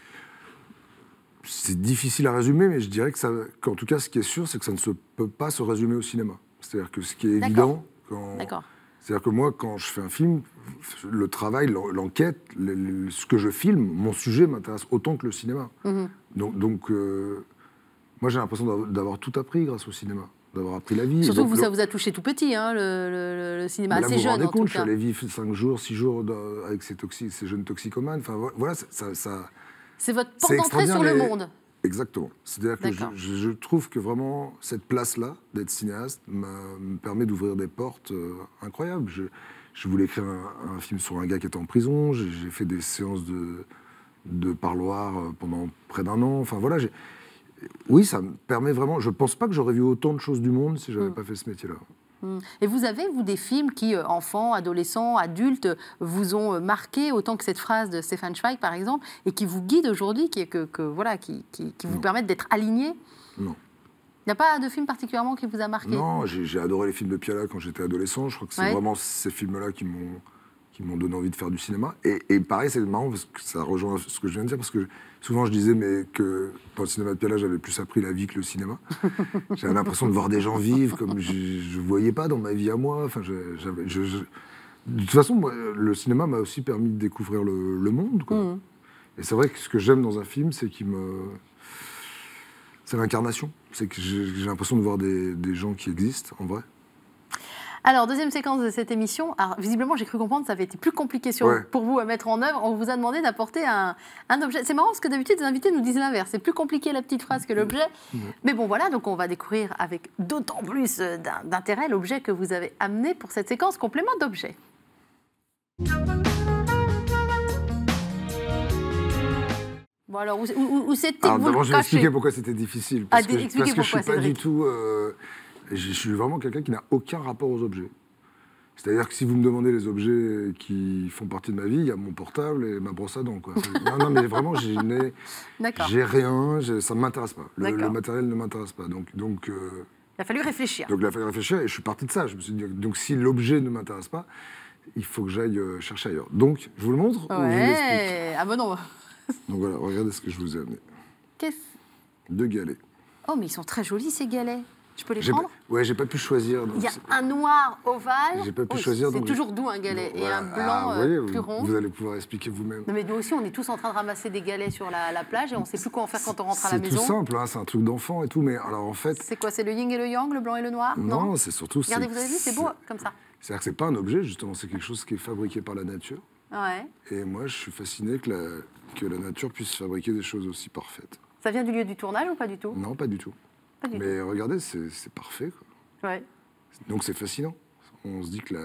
B: C'est difficile à résumer, mais je dirais qu'en tout cas, ce qui est sûr, c'est que ça ne peut pas se résumer au cinéma. C'est-à-dire que ce qui est évident, c'est-à-dire que moi, quand je fais un film, le travail, l'enquête, ce que je filme, mon sujet m'intéresse autant que le cinéma. Donc moi, j'ai l'impression d'avoir tout appris grâce au cinéma, d'avoir appris la vie.
A: Surtout que ça vous a touché tout petit, hein, le cinéma, assez jeune en tout cas.
B: Vous vous rendez compte, je suis allé vivre 5 jours, 6 jours avec ces jeunes toxicomanes. Enfin, voilà,
A: c'est votre porte d'entrée sur le monde.
B: Exactement. C'est-à-dire que je trouve que vraiment, cette place-là, d'être cinéaste, me permet d'ouvrir des portes incroyables. Je voulais écrire un film sur un gars qui était en prison, j'ai fait des séances de parloir pendant près d'1 an. Enfin voilà, oui, ça me permet vraiment... Je ne pense pas que j'aurais vu autant de choses du monde si je n'avais pas fait ce métier-là.
A: Et vous avez, vous, des films qui, enfants, adolescents, adultes, vous ont marqué autant que cette phrase de Stefan Zweig, par exemple, et qui vous guide aujourd'hui, qui vous permettent d'être aligné?
B: Non.
A: Il n'y a pas de film particulièrement qui vous a marqué?
B: Non, j'ai adoré les films de Piala quand j'étais adolescent. Je crois que c'est vraiment ces films-là qui m'ont donné envie de faire du cinéma. Et pareil, c'est marrant parce que ça rejoint ce que je viens de dire, parce que souvent je disais que dans le cinéma de Piala, j'avais plus appris la vie que le cinéma. J'avais l'impression de voir des gens vivre comme je ne voyais pas dans ma vie à moi. Enfin, de toute façon, moi, le cinéma m'a aussi permis de découvrir le monde, quoi. Et c'est vrai que ce que j'aime dans un film, c'est c'est l'incarnation. C'est que j'ai l'impression de voir des gens qui existent, en vrai.
A: Alors, deuxième séquence de cette émission. Alors, visiblement, j'ai cru comprendre que ça avait été plus compliqué pour vous à mettre en œuvre. On vous a demandé d'apporter un objet. C'est marrant parce que d'habitude, les invités nous disent l'inverse. C'est plus compliqué la petite phrase que l'objet. Mais bon, voilà, donc on va découvrir avec d'autant plus d'intérêt l'objet que vous avez amené pour cette séquence complément d'objet. Bon, alors, où c'était que vous
B: d'abord,
A: le
B: je vais
A: cachez?
B: expliquer pourquoi c'était difficile. Parce que je ne suis pas du tout... je suis vraiment quelqu'un qui n'a aucun rapport aux objets. C'est-à-dire que si vous me demandez les objets qui font partie de ma vie, il y a mon portable et ma brosse à dents, quoi. Non, mais vraiment, j'ai rien, ça ne m'intéresse pas. Le matériel ne m'intéresse pas. Donc
A: Il a fallu réfléchir.
B: Donc il a fallu réfléchir et je suis parti de ça. Je me suis dit, donc si l'objet ne m'intéresse pas, il faut que j'aille chercher ailleurs. Donc, je vous le montre ou je vous l'explique?
A: Ah bon non.
B: Donc voilà, regardez ce que je vous ai amené.
A: Qu'est-ce...
B: 2 galets.
A: Oh, mais ils sont très jolis, ces galets. Je peux les prendre?
B: Ouais, j'ai pas pu choisir.
A: Il y a un noir ovale.
B: J'ai pas pu choisir.
A: C'est toujours doux, un galet.
B: Donc,
A: et
B: voilà.
A: un blanc
B: voyez,
A: plus rond.
B: Vous allez pouvoir expliquer vous-même.
A: Non, mais nous aussi, on est tous en train de ramasser des galets sur la plage et on ne sait plus quoi en faire quand on rentre à la maison.
B: C'est tout simple, hein, c'est un truc d'enfant et tout. Mais alors en fait.
A: C'est quoi? C'est le yin et le yang, le blanc et le noir?
B: Non, c'est surtout.
A: Regardez, vous avez vu, c'est beau comme ça.
B: C'est-à-dire que c'est pas un objet, justement, c'est quelque chose qui est fabriqué par la nature.
A: Ouais.
B: Et moi, je suis fasciné que la nature puisse fabriquer des choses aussi parfaites.
A: Ça vient du lieu du tournage ou pas du tout?
B: Non, pas du tout. Mais regardez, c'est parfait, quoi.
A: Ouais.
B: Donc c'est fascinant. On se dit que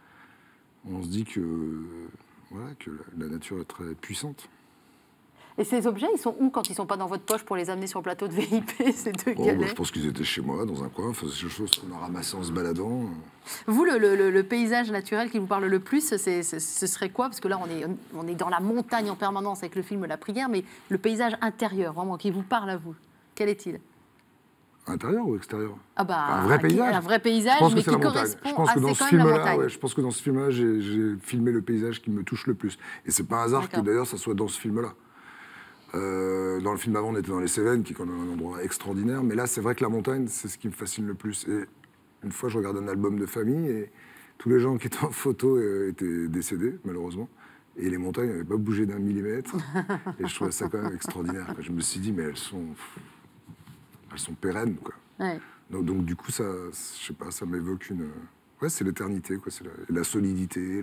B: la nature est très puissante.
A: Et ces objets, ils sont où quand ils ne sont pas dans votre poche pour les amener sur le plateau de VIP, ces deux galets?
B: Je pense qu'ils étaient chez moi, dans un coin. Enfin, c'est des choses qu'on a ramassées en se baladant.
A: Vous, le paysage naturel qui vous parle le plus, ce serait quoi? Parce que là, on est dans la montagne en permanence avec le film La Prière, mais le paysage intérieur, vraiment, qui vous parle à vous, quel est-il?
B: Intérieur ou extérieur?
A: Un
B: vrai paysage.
A: Un vrai paysage, mais qui correspond assez quand même à la montagne.
B: Je pense que dans ce film-là, j'ai filmé le paysage qui me touche le plus. Et c'est pas un hasard que d'ailleurs ça soit dans ce film-là. Dans le film avant, on était dans les Cévennes, qui est quand même un endroit extraordinaire. Mais là, c'est vrai que la montagne, c'est ce qui me fascine le plus. Et une fois, je regardais un album de famille et tous les gens qui étaient en photo étaient décédés, malheureusement. Et les montagnes n'avaient pas bougé d'1 millimètre. Et je trouvais ça quand même extraordinaire. Je me suis dit, mais elles sont pérennes, quoi.
A: Ouais.
B: Donc du coup, ça, je sais pas, ça m'évoque une... Ouais, c'est l'éternité, quoi. C'est la solidité.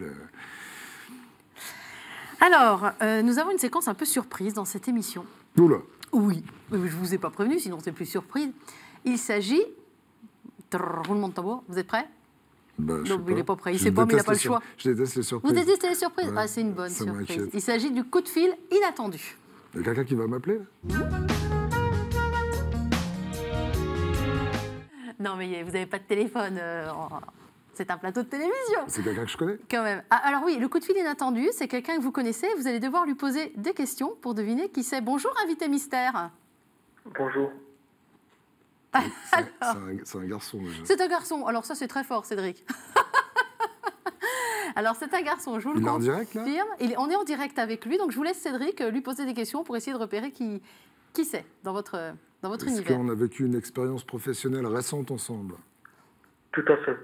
A: Alors, nous avons une séquence un peu surprise dans cette émission.
B: Oula.
A: Oui, je ne vous ai pas prévenu, sinon c'est plus surprise. Il s'agit... Roulement de tambour, vous êtes prêts?
B: Non,
A: il n'est pas prêt, il ne sait pas, mais il n'a pas le choix.
B: Je déteste les surprises.
A: Vous détestez les surprises?
B: Ouais,
A: c'est une bonne surprise.
B: M'inquiète.
A: Il s'agit du coup de fil inattendu.
B: Il y a quelqu'un qui va m'appeler?
A: Non, mais vous n'avez pas de téléphone. C'est un plateau de télévision.
B: C'est quelqu'un que je connais?
A: Quand même. Ah, alors oui, le coup de fil inattendu, c'est quelqu'un que vous connaissez. Vous allez devoir lui poser des questions pour deviner qui c'est. Bonjour, invité mystère.
F: Bonjour.
B: C'est un garçon, déjà.
A: C'est un garçon. Alors ça, c'est très fort, Cédric. Alors, c'est un garçon, je vous le confirme.
B: Il est en direct, là?
A: On est en direct avec lui, donc je vous laisse, Cédric, lui poser des questions pour essayer de repérer qui c'est dans votre univers.
B: Est-ce qu'on a vécu une expérience professionnelle récente ensemble?
F: Tout à fait.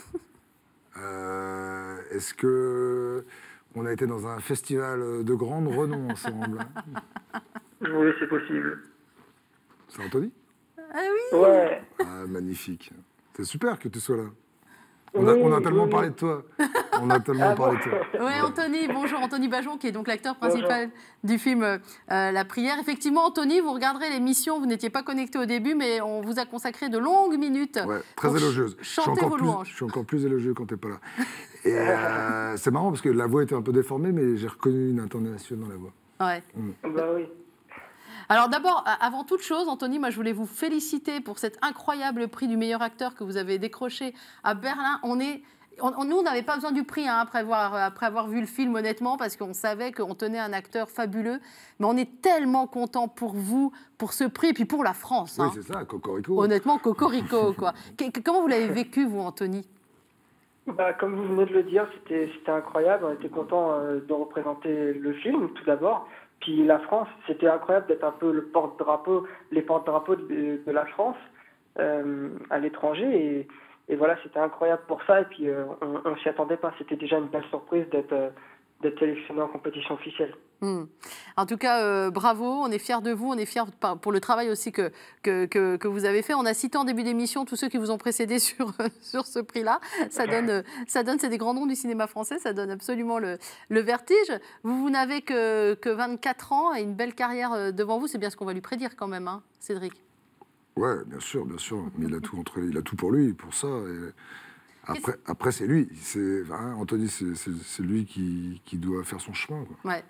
B: Est-ce qu'on a été dans un festival de grande renom ensemble?
F: Oui, c'est possible.
B: C'est Anthony?
A: Ah oui.
F: Ouais.
B: Ah, magnifique. C'est super que tu sois là. On a tellement parlé de toi. On a tellement parlé de toi.
A: Oui, Anthony, bonjour. Anthony Bajon, qui est donc l'acteur principal du film La Prière. Effectivement, Anthony, vous regarderez l'émission, vous n'étiez pas connecté au début, mais on vous a consacré de longues minutes.
B: Ouais, très élogieuse.
A: Chantez vos louanges.
B: Je suis encore plus élogieux quand tu n'es pas là. Et c'est marrant parce que la voix était un peu déformée, mais j'ai reconnu une intonation dans la voix.
A: Ouais.
F: Bah oui.
A: Alors d'abord, avant toute chose, Anthony, moi je voulais vous féliciter pour cet incroyable prix du meilleur acteur que vous avez décroché à Berlin. Nous, on n'avait pas besoin du prix après avoir vu le film, honnêtement, parce qu'on savait qu'on tenait un acteur fabuleux. Mais on est tellement content pour vous, pour ce prix, et puis pour la France.
B: Oui, c'est ça, cocorico.
A: Honnêtement, cocorico, quoi. Comment vous l'avez vécu, vous, Anthony?
F: Bah, comme vous venez de le dire, c'était incroyable. On était content de représenter le film, tout d'abord. Puis la France, c'était incroyable d'être un peu les porte-drapeaux de la France à l'étranger. Et voilà, c'était incroyable pour ça. Et puis, on ne s'y attendait pas. C'était déjà une belle surprise d'être sélectionné en compétition officielle.
A: En tout cas, bravo, on est fiers de vous, on est fiers pour le travail aussi que vous avez fait. On a cité en début d'émission tous ceux qui vous ont précédé sur ce prix-là. Ça donne, c'est des grands noms du cinéma français, ça donne absolument le vertige. Vous n'avez que 24 ans et une belle carrière devant vous, c'est bien ce qu'on va lui prédire quand même, hein, Cédric.
B: Ouais, bien sûr, mais il a tout pour lui, pour ça. Et après c'est lui, Anthony, c'est lui qui doit faire son chemin, quoi.
A: Ouais.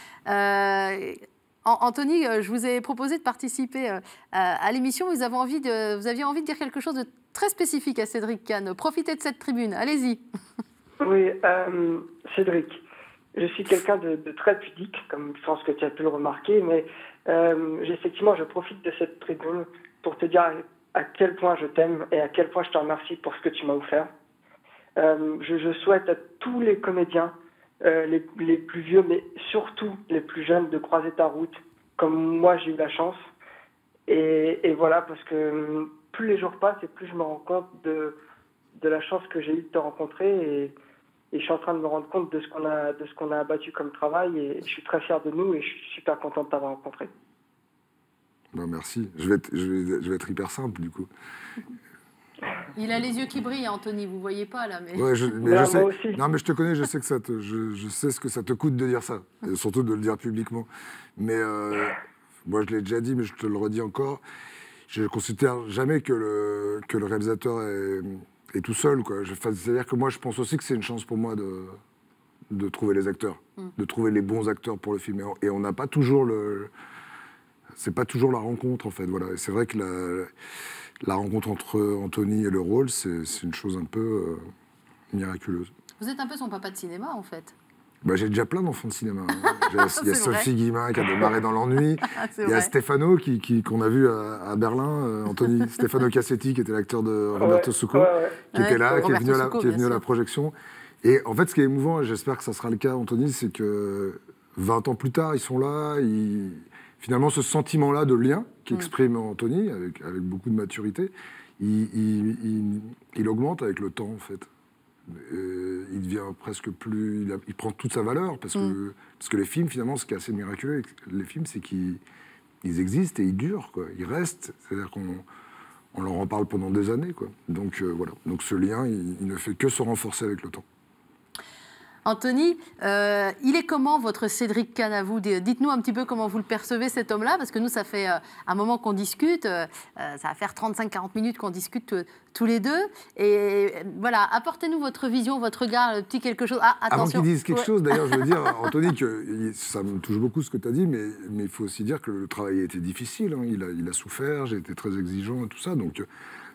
A: Anthony, je vous ai proposé de participer à l'émission. Vous aviez envie de dire quelque chose de très spécifique à Cédric Kahn. Profitez de cette tribune, allez-y.
F: Oui, Cédric, je suis quelqu'un de très pudique, comme je pense que tu as pu le remarquer, mais effectivement, je profite de cette tribune pour te dire à quel point je t'aime et à quel point je te remercie pour ce que tu m'as offert. Je souhaite à tous les comédiens, les plus vieux, mais surtout les plus jeunes, de croiser ta route, comme moi j'ai eu la chance. Et voilà, parce que plus les jours passent et plus je me rends compte de la chance que j'ai eue de te rencontrer. Et je suis en train de me rendre compte de ce qu'on a abattu comme travail. Et je suis très fier de nous et je suis super content de t'avoir rencontré.
B: Ben, merci. Je vais être hyper simple, du coup.
A: Il a les yeux qui brillent, Anthony, vous voyez pas là, mais...
B: Ouais,
F: Moi aussi.
B: Non, mais je te connais, je sais je sais ce que ça te coûte de dire ça, et surtout de le dire publiquement. Mais moi, je l'ai déjà dit, mais je te le redis encore. Je ne considère jamais que le réalisateur est tout seul, quoi. C'est-à-dire que moi, je pense aussi que c'est une chance pour moi de trouver les acteurs, de trouver les bons acteurs pour le film. Et on n'a pas toujours c'est pas toujours la rencontre, en fait. Voilà. Et c'est vrai que la rencontre entre Anthony et le rôle, c'est une chose un peu miraculeuse.
A: Vous êtes un peu son papa de cinéma, en fait.
B: Bah, j'ai déjà plein d'enfants de cinéma. Hein. Il y a Sophie Guillemin qui a démarré dans l'ennui. Il y a Stefano qu'on a vu à Berlin, Anthony. Stefano Cassetti, qui était l'acteur de Roberto Succo, qui était là, qui est venu à la projection. Et en fait, ce qui est émouvant, et j'espère que ça sera le cas, Anthony, c'est que 20 ans plus tard, ils sont là. Finalement, ce sentiment-là de lien qu'exprime Anthony, avec beaucoup de maturité, il augmente avec le temps, en fait. Il devient presque plus... Il prend toute sa valeur, parce que les films, finalement, ce qui est assez miraculeux avec les films, c'est qu'ils existent et ils durent, quoi. Ils restent. C'est-à-dire qu'on leur en parle pendant des années, quoi. Donc, voilà. Donc ce lien, il ne fait que se renforcer avec le temps.
A: Anthony, il est comment votre Cédric Kahn à vous? Dites-nous un petit peu comment vous le percevez, cet homme-là, parce que nous, ça fait un moment qu'on discute, ça va faire 35-40 minutes qu'on discute tous les deux. Et voilà, apportez-nous votre vision, votre regard, petit quelque chose. Ah, attention.
B: Avant qu'il dise quelque chose, d'ailleurs, je veux dire, Anthony, que ça me touche beaucoup ce que tu as dit, mais il faut aussi dire que le travail a été difficile. Hein. Il a souffert, j'ai été très exigeant et tout ça. Donc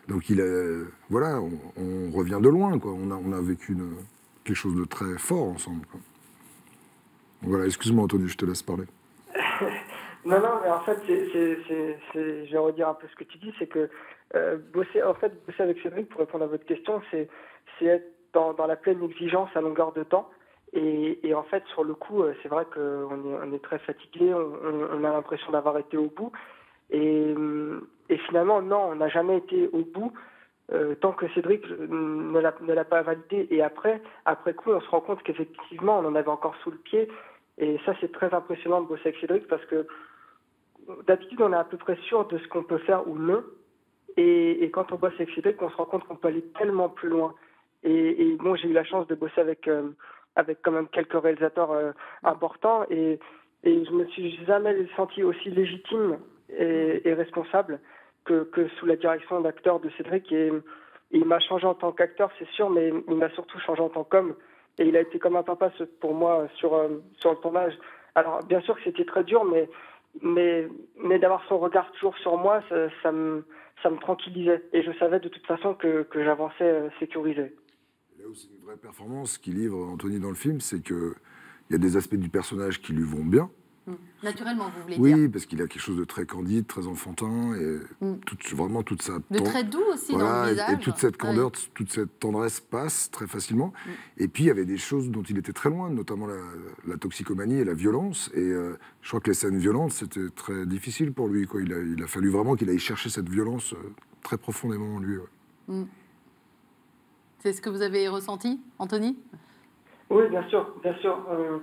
B: voilà, on revient de loin, quoi. On a vécu quelque chose de très fort ensemble, quoi. Voilà, excuse-moi Anthony, je te laisse parler.
F: Non, mais en fait, je vais redire un peu ce que tu dis, c'est que bosser avec Cédric, pour répondre à votre question, c'est être dans la pleine exigence à longueur de temps. Et en fait, sur le coup, c'est vrai qu'on est très fatigué, on a l'impression d'avoir été au bout. Et finalement, non, on n'a jamais été au bout. Tant que Cédric ne l'a pas validé. Et après coup, on se rend compte qu'effectivement, on en avait encore sous le pied. Et ça, c'est très impressionnant de bosser avec Cédric parce que d'habitude, on est à peu près sûr de ce qu'on peut faire ou non. Et quand on bosse avec Cédric, on se rend compte qu'on peut aller tellement plus loin. Et bon, j'ai eu la chance de bosser avec quand même quelques réalisateurs importants. Et je me suis jamais senti aussi légitime et responsable que sous la direction d'acteur de Cédric. Et il m'a changé en tant qu'acteur, c'est sûr, mais il m'a surtout changé en tant qu'homme. Et il a été comme un papa pour moi sur le tournage. Alors, bien sûr que c'était très dur, mais d'avoir son regard toujours sur moi, ça me tranquillisait. Et je savais de toute façon que j'avançais sécurisé.
B: Là où c'est une vraie performance qu'il livre Anthony dans le film, c'est qu'il y a des aspects du personnage qui lui vont bien.
A: Naturellement, vous voulez dire.
B: Oui, parce qu'il a quelque chose de très candide, très enfantin, et vraiment toute sa...
A: De très doux aussi,
B: voilà,
A: dans le visage.
B: Et toute cette candeur, toute cette tendresse passe très facilement. Et puis, il y avait des choses dont il était très loin, notamment la toxicomanie et la violence. Et je crois que les scènes violentes, c'était très difficile pour lui, quoi. Il a fallu vraiment qu'il aille chercher cette violence très profondément en lui. Ouais.
A: C'est ce que vous avez ressenti, Anthony?
F: Oui, bien sûr, bien sûr.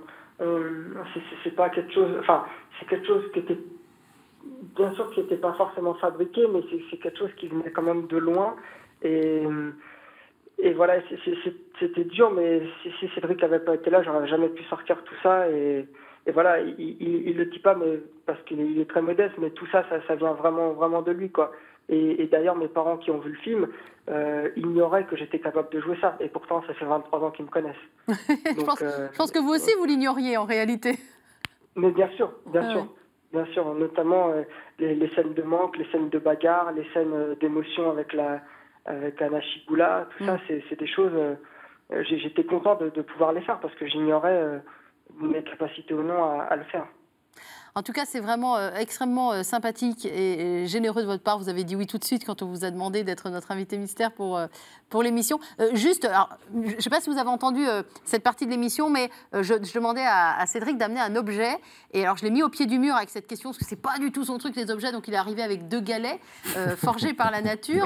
F: C'est pas quelque chose... Enfin, c'est quelque chose qui était... Bien sûr qui n'était pas forcément fabriqué, mais c'est quelque chose qui venait quand même de loin. Et voilà, c'était dur, mais si Cédric n'avait pas été là, j'aurais jamais pu sortir tout ça. Et voilà, il le dit pas, mais parce qu'il est très modeste, mais tout ça vient vraiment, vraiment de lui, quoi. Et d'ailleurs, mes parents qui ont vu le film ignoraient que j'étais capable de jouer ça. Et pourtant, ça fait 23 ans qu'ils me connaissent. Donc,
A: je pense que vous aussi, vous l'ignoriez en réalité.
F: Mais bien sûr, bien sûr. Notamment les scènes de manque, les scènes de bagarre, les scènes d'émotion avec Anna Chigoula. Tout ça, c'est des choses... j'étais content de pouvoir les faire parce que j'ignorais mes capacités ou non à le faire.
A: En tout cas, c'est vraiment extrêmement sympathique et généreux de votre part. Vous avez dit oui tout de suite quand on vous a demandé d'être notre invité mystère pour l'émission. Juste, alors, je ne sais pas si vous avez entendu cette partie de l'émission, mais je demandais à Cédric d'amener un objet. Et alors, je l'ai mis au pied du mur avec cette question, parce que ce n'est pas du tout son truc, les objets. Donc, il est arrivé avec 2 galets forgés par la nature.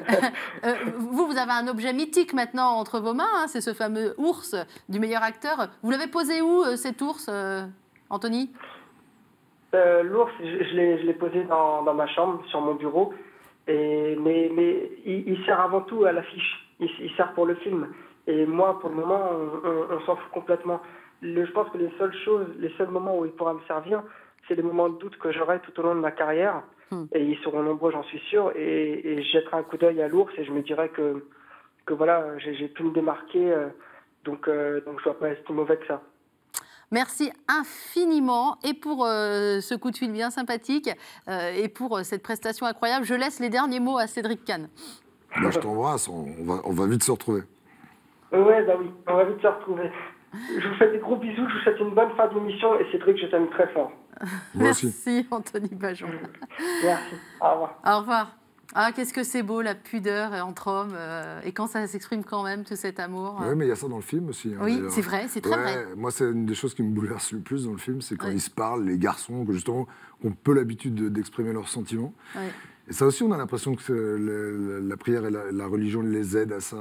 A: Vous avez un objet mythique maintenant entre vos mains. Hein, c'est ce fameux ours du meilleur acteur. Vous l'avez posé où, cet ours, Anthony?
F: L'ours, je l'ai posé dans ma chambre, sur mon bureau. Mais il sert avant tout à l'affiche. Il sert pour le film. Et moi, pour le moment, on s'en fout complètement. Je pense que les seuls moments où il pourra me servir, c'est les moments de doute que j'aurai tout au long de ma carrière. Et ils seront nombreux, j'en suis sûr. Et je jetterai un coup d'œil à l'ours et je me dirai que voilà, j'ai pu me démarquer. Donc je ne dois pas être si mauvais que ça.
A: Merci infiniment et pour ce coup de fil bien sympathique et pour cette prestation incroyable. Je laisse les derniers mots à Cédric Kahn.
B: Bah, je t'embrasse, on va vite se retrouver.
F: Ouais, bah oui, on va vite se retrouver. Je vous fais des gros bisous, je vous souhaite une bonne fin d'émission et Cédric, je t'aime très fort.
A: Merci Anthony Bajon.
F: Merci, au revoir.
A: Au revoir. Ah, qu'est-ce que c'est beau, la pudeur entre hommes, et quand ça s'exprime quand même, tout cet amour.
B: Oui, mais il y a ça dans le film aussi. Hein,
A: oui, c'est vrai, c'est très vrai.
B: Moi, c'est une des choses qui me bouleverse le plus dans le film, c'est quand ils se parlent, les garçons, que justement, ont peu l'habitude d'exprimer leurs sentiments. Et ça aussi, on a l'impression que la prière et la religion les aident à ça.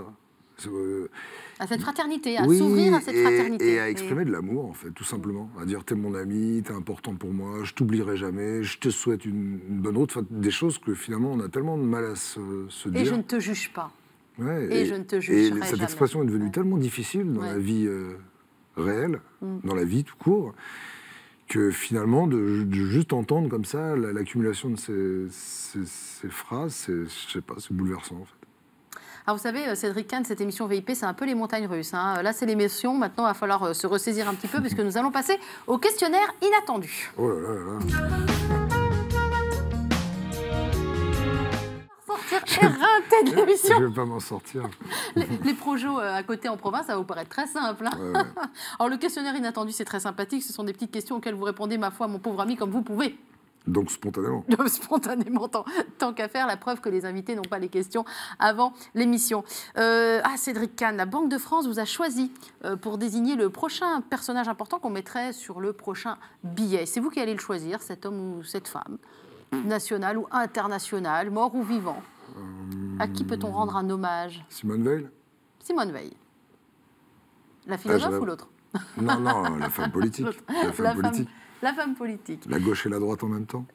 A: À cette fraternité, à s'ouvrir à cette fraternité.
B: Et à exprimer de l'amour, en fait, tout simplement. À dire, t'es mon ami, t'es important pour moi, je t'oublierai jamais, je te souhaite une bonne route. Enfin, des choses que finalement, on a tellement de mal à se dire.
A: Et je ne te juge pas.
B: Ouais,
A: et je ne te jugerai jamais.
B: Et cette expression est devenue tellement difficile dans la vie réelle, dans la vie tout court, que finalement, de juste entendre comme ça l'accumulation de ces phrases, je sais pas, c'est bouleversant, en fait.
A: Alors vous savez, Cédric Kahn, cette émission VIP, c'est un peu les montagnes russes. Hein. Là, c'est l'émission. Maintenant, il va falloir se ressaisir un petit peu puisque nous allons passer au questionnaire inattendu.
B: Oh là là là.
A: Sortir éreinté de l'émission.
B: Je ne vais pas m'en sortir.
A: Les projos à côté en province, ça va vous paraître très simple. Hein.
B: Ouais.
A: Alors le questionnaire inattendu, c'est très sympathique. Ce sont des petites questions auxquelles vous répondez, ma foi, mon pauvre ami, comme vous pouvez.
B: Donc spontanément.
A: Spontanément, tant qu'à faire, la preuve que les invités n'ont pas les questions avant l'émission. Cédric Kahn, la Banque de France vous a choisi pour désigner le prochain personnage important qu'on mettrait sur le prochain billet. C'est vous qui allez le choisir, cet homme ou cette femme, national ou international, mort ou vivant. À qui peut-on rendre un hommage?
B: Simone Veil.
A: Simone Veil. La philosophe ou l'autre?
B: Non, la femme politique.
A: La femme politique.
B: La gauche et la droite en même temps.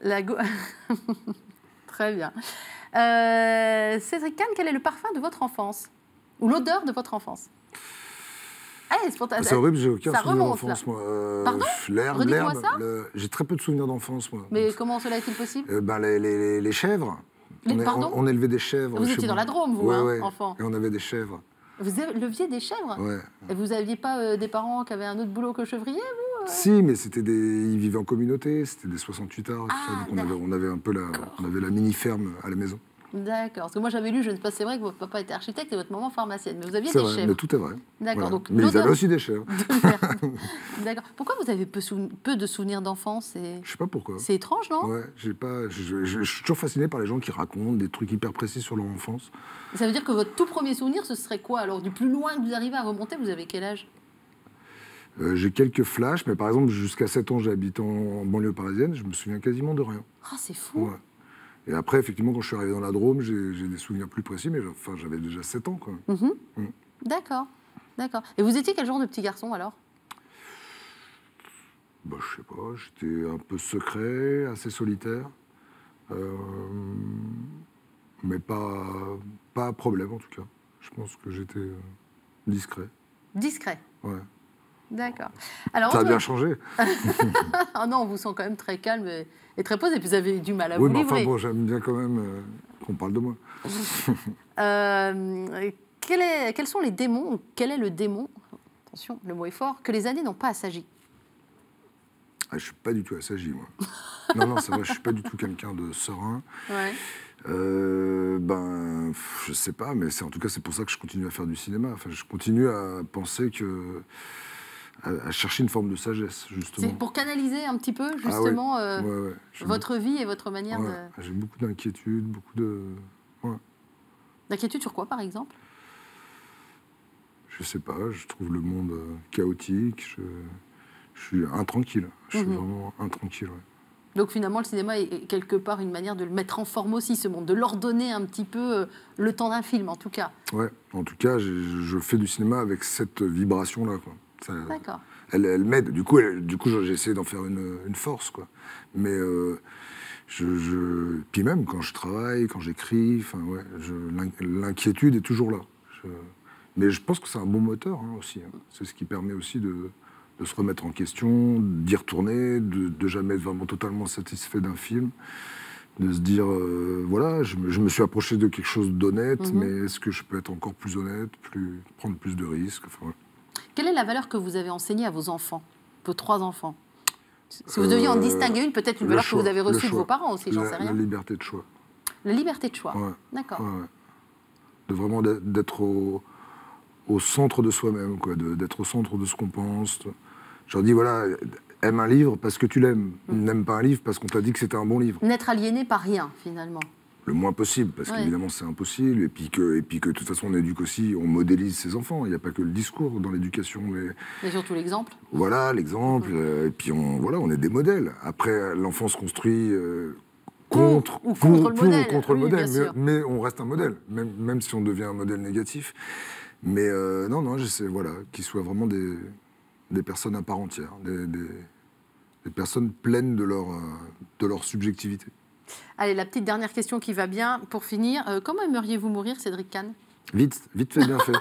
A: Très bien. Cédric Kahn, quel est le parfum de votre enfance? Ou l'odeur de votre enfance?
B: C'est horrible, j'ai aucun souvenir d'enfance, moi.
A: Pardon?
B: L'herbe. J'ai très peu de souvenirs d'enfance, moi.
A: Mais comment cela est-il possible?
B: Les chèvres. On élevait des chèvres.
A: Vous étiez dans la Drôme, vous, enfant.
B: Et on avait des chèvres.
A: Vous éleviez des chèvres?
B: Ouais.
A: Et vous n'aviez pas des parents qui avaient un autre boulot que chevrier, vous?
B: Si, mais ils vivaient en communauté, c'était des 68 arts, donc on avait un peu la mini-ferme à la maison.
A: D'accord, parce que moi j'avais lu, c'est vrai que votre papa était architecte et votre maman pharmacienne, mais vous aviez
B: des
A: chèvres.
B: Mais tout est vrai.
A: D'accord.
B: Voilà. Mais ils avaient aussi des chèvres.
A: D'accord. Pourquoi vous avez peu de souvenirs d'enfance?
B: Je sais pas pourquoi.
A: C'est étrange, non?
B: Ouais, je suis toujours fasciné par les gens qui racontent des trucs hyper précis sur leur enfance.
A: Ça veut dire que votre tout premier souvenir, ce serait quoi? Alors, du plus loin que vous arrivez à remonter, vous avez quel âge?
B: J'ai quelques flashs, mais par exemple, jusqu'à 7 ans, j'ai habité en banlieue parisienne, je me souviens quasiment de rien.
A: Ah, c'est fou.
B: Ouais. Et après, effectivement, quand je suis arrivé dans la Drôme, j'ai des souvenirs plus précis, mais j'avais déjà 7 ans, quand même.
A: D'accord. Et vous étiez quel genre de petit garçon, alors?
B: Je sais pas, j'étais un peu secret, assez solitaire. Mais pas à problème, en tout cas. Je pense que j'étais discret.
A: Discret?
B: Ouais.
A: D'accord. Alors,
B: ça a bien changé.
A: Ah non, on vous sent quand même très calme et très posé, et puis vous avez du mal à vous livrer.
B: Oui, mais enfin, j'aime bien quand même qu'on parle de moi.
A: Quels sont les démons, quel est le démon, attention, le mot est fort, que les années n'ont pas assagi?
B: Je ne suis pas du tout assagi, moi. Non, c'est vrai, je ne suis pas du tout quelqu'un de serein.
A: Ouais.
B: Je sais pas, mais en tout cas, c'est pour ça que je continue à faire du cinéma. Enfin, je continue à penser que à chercher une forme de sagesse, justement.
A: C'est pour canaliser un petit peu, justement,
B: ouais.
A: votre vie et votre manière de...
B: J'ai beaucoup d'inquiétudes, beaucoup de... Ouais.
A: D'inquiétude sur quoi, par exemple?
B: Je sais pas, je trouve le monde chaotique, je suis intranquille. Je suis vraiment intranquille, ouais.
A: Donc finalement, le cinéma est quelque part une manière de le mettre en forme aussi, ce monde, de leur donner un petit peu le temps d'un film, en tout cas.
B: Ouais, en tout cas, je fais du cinéma avec cette vibration-là, quoi.
A: D'accord.
B: Elle m'aide. Du coup, j'ai essayé d'en faire une force, quoi. Mais puis même quand je travaille, quand j'écris, l'inquiétude est toujours là. Mais je pense que c'est un bon moteur aussi. C'est ce qui permet aussi de se remettre en question, d'y retourner, de jamais être vraiment totalement satisfait d'un film, de se dire, voilà, je me suis approché de quelque chose d'honnête, mais est-ce que je peux être encore plus honnête, prendre plus de risques, ouais.
A: Quelle est la valeur que vous avez enseignée à vos enfants, vos 3 enfants? Si vous deviez en distinguer une, peut-être une valeur que vous avez reçue de vos parents aussi, j'en sais rien.
B: La liberté de choix.
A: La liberté de choix,
B: ouais.
A: D'accord.
B: Ouais. De vraiment d'être au centre de soi-même, quoi, d'être au centre de ce qu'on pense. Je leur dis, voilà, aime un livre parce que tu l'aimes. N'aime pas un livre parce qu'on t'a dit que c'était un bon livre.
A: N'être aliéné par rien, finalement.
B: Le moins possible, parce qu'évidemment c'est impossible, et puis que de toute façon on éduque aussi, on modélise ses enfants. Il n'y a pas que le discours dans l'éducation, mais...
A: Et surtout l'exemple.
B: Voilà, l'exemple, et puis on est des modèles. Après, l'enfant se construit contre le modèle, mais on reste un modèle, même si on devient un modèle négatif. Mais non, j'essaie qu'ils soient vraiment des personnes à part entière, des personnes pleines de leur subjectivité.
A: Allez, la petite dernière question qui va bien. Pour finir, comment aimeriez-vous mourir, Cédric Kahn?
B: Vite fait, bien fait.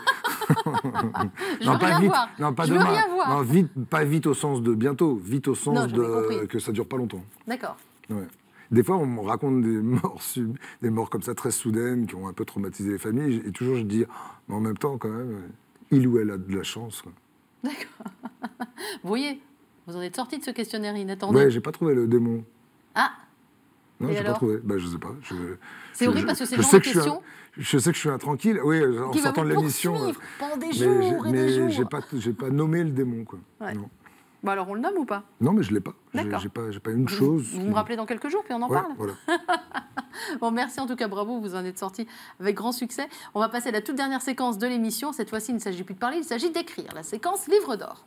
A: Je veux rien voir.
B: Non, pas
A: je veux rien voir.
B: Non, vite, pas vite au sens de bientôt, vite au sens que ça dure pas longtemps.
A: D'accord.
B: Ouais. Des fois, on me raconte des morts comme ça, très soudaines, qui ont un peu traumatisé les familles, et toujours je dis, mais en même temps, quand même, il ou elle a de la chance. Quoi.
A: D'accord. Vous voyez, vous en êtes sorti de ce questionnaire inattendu.
B: Ouais, j'ai pas trouvé le démon.
A: Ah.
B: Non, j'ai pas trouvé. Je sais pas.
A: C'est horrible parce que c'est le genre de question.
B: Je sais que je suis intranquille, oui, en sortant de l'émission.
A: Pendant des jours et des jours.
B: Mais j'ai pas nommé le démon, quoi.
A: Ouais.
B: Non.
A: Bah alors on le nomme ou pas?
B: Non, mais je l'ai pas.
A: D'accord.
B: J'ai pas une chose.
A: Vous me rappelez dans quelques jours, puis on en parle.
B: Voilà.
A: Bon, merci en tout cas, bravo, vous en êtes sorti avec grand succès. On va passer à la toute dernière séquence de l'émission. Cette fois-ci, il ne s'agit plus de parler, il s'agit d'écrire. La séquence Livre d'or.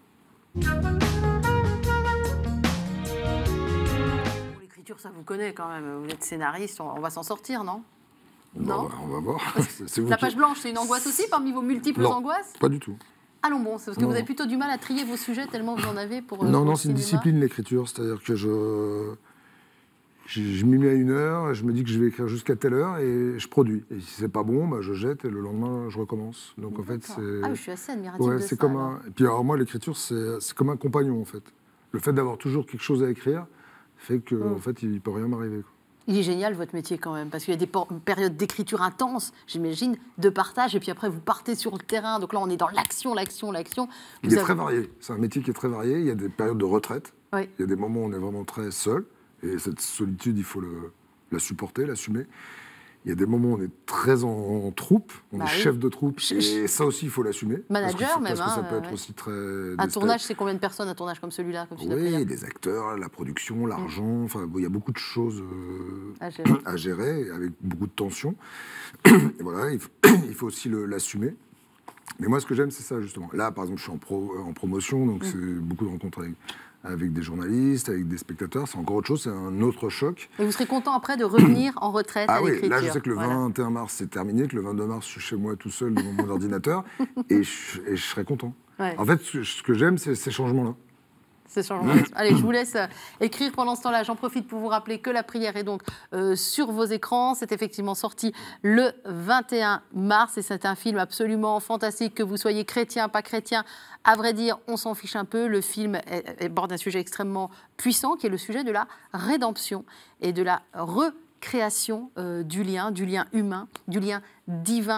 A: L'écriture, ça vous connaît quand même. Vous êtes scénariste, on va s'en sortir, non?
B: Non, on va voir.
A: La page blanche, c'est une angoisse aussi parmi vos multiples angoisses?
B: Pas du tout.
A: Allons bon, c'est parce que vous avez plutôt du mal à trier vos sujets tellement vous en avez pour.
B: Non, c'est une discipline, l'écriture. C'est-à-dire que je m'y mets à 1 heure, je me dis que je vais écrire jusqu'à telle heure et je produis. Et si c'est pas bon, je jette et le lendemain, je recommence. Donc en fait, c'est.
A: Ah, je suis assez admirative de ça.
B: Et puis alors moi, l'écriture, c'est comme un compagnon en fait. Le fait d'avoir toujours quelque chose à écrire fait que en fait, il peut rien m'arriver.
A: Il est génial votre métier quand même, parce qu'il y a des périodes d'écriture intense, j'imagine, de partage, et puis après vous partez sur le terrain, donc là on est dans l'action.
B: Il est très varié, c'est un métier qui est très varié, il y a des périodes de retraite,
A: oui.
B: Il y a des moments où on est vraiment très seul, et cette solitude, il faut la supporter, l'assumer. Il y a des moments où on est très en troupe, on est chef de troupe, et ça aussi, il faut l'assumer.
A: Manager même.
B: Parce que ça peut être aussi très...
A: Un tournage, c'est combien de personnes, un tournage comme celui-là
B: Oui, des acteurs, la production, l'argent, il y a beaucoup de choses à gérer, avec beaucoup de tension. Et voilà, il faut aussi l'assumer. Mais moi, ce que j'aime, c'est ça, justement. Là, par exemple, je suis en promotion, donc c'est beaucoup de rencontres avec des journalistes, avec des spectateurs, c'est encore autre chose, c'est un autre choc.
A: Et vous serez content après de revenir en retraite à l'écriture?
B: Là je sais que le 21 mars c'est terminé, que le 22 mars je suis chez moi tout seul devant mon ordinateur et je serai content. Ouais. En fait, ce que j'aime, c'est ces changements-là.
A: Allez, je vous laisse écrire pendant ce temps-là. J'en profite pour vous rappeler que La Prière est donc sur vos écrans. C'est effectivement sorti le 21 mars et c'est un film absolument fantastique. Que vous soyez chrétien, pas chrétien, à vrai dire, on s'en fiche un peu. Le film borde un sujet extrêmement puissant qui est le sujet de la rédemption et de la recréation du lien humain, du lien divin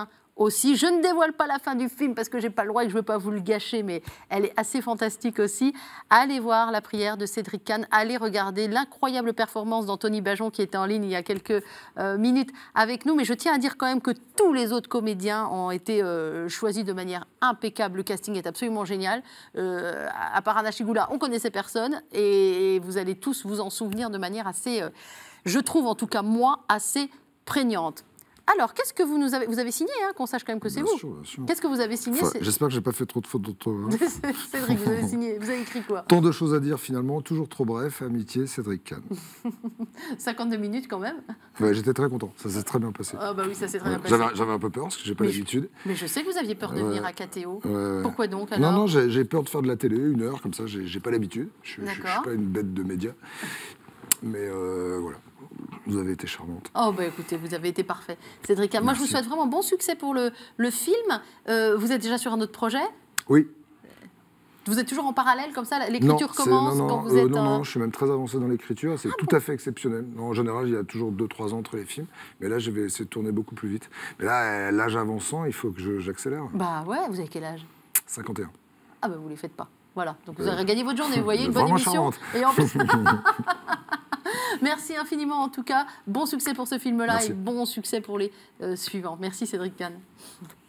A: aussi. Je ne dévoile pas la fin du film parce que j'ai pas le droit et que je veux pas vous le gâcher, mais elle est assez fantastique aussi. Allez voir La prière de Cédric Kahn, allez regarder l'incroyable performance d'Anthony Bajon qui était en ligne il y a quelques minutes avec nous, mais je tiens à dire quand même que tous les autres comédiens ont été choisis de manière impeccable. Le casting est absolument génial. À part Anna Chigula, on connaissait personne et vous allez tous vous en souvenir de manière assez, je trouve en tout cas moi, assez prégnante. Alors, qu'est-ce que vous avez signé, hein, qu'on sache quand même que c'est vous.
B: Bien sûr.
A: Qu'est-ce que vous avez signé?
B: J'espère que j'ai pas fait trop de fautes d'orthographe.
A: Cédric, vous avez signé, vous avez écrit quoi?
B: Tant de choses à dire finalement, toujours trop bref, amitié, Cédric Kahn.
A: 52 minutes quand même.
B: Ouais, j'étais très content, ça s'est très bien passé.
A: Ah bah oui, ça s'est très bien passé.
B: J'avais un peu peur parce que j'ai pas l'habitude.
A: Mais je sais que vous aviez peur de venir à KTO. Pourquoi donc
B: alors?
A: Non,
B: j'ai peur de faire de la télé, 1 heure comme ça, j'ai pas l'habitude. Je suis pas une bête de médias. Mais voilà. Vous avez été charmante.
A: Oh, bah écoutez, vous avez été parfait. Cédric Kahn, moi je vous souhaite vraiment bon succès pour le film. Vous êtes déjà sur un autre projet?
B: Oui.
A: Vous êtes toujours en parallèle comme ça? L'écriture commence quand vous êtes...
B: Non, je suis même très avancé dans l'écriture. C'est tout à fait exceptionnel. En général, il y a toujours 2-3 ans entre les films. Mais là, je vais essayer de tourner beaucoup plus vite. Mais là, l'âge avançant, il faut que j'accélère.
A: Bah ouais, vous avez quel âge?
B: 51.
A: Ah bah vous les faites pas. Voilà, donc vous aurez gagné votre journée, vous voyez, une bonne émission.
B: Charmante.
A: Et en plus... Merci infiniment en tout cas. Bon succès pour ce film-là et bon succès pour les suivants. Merci Cédric Kahn.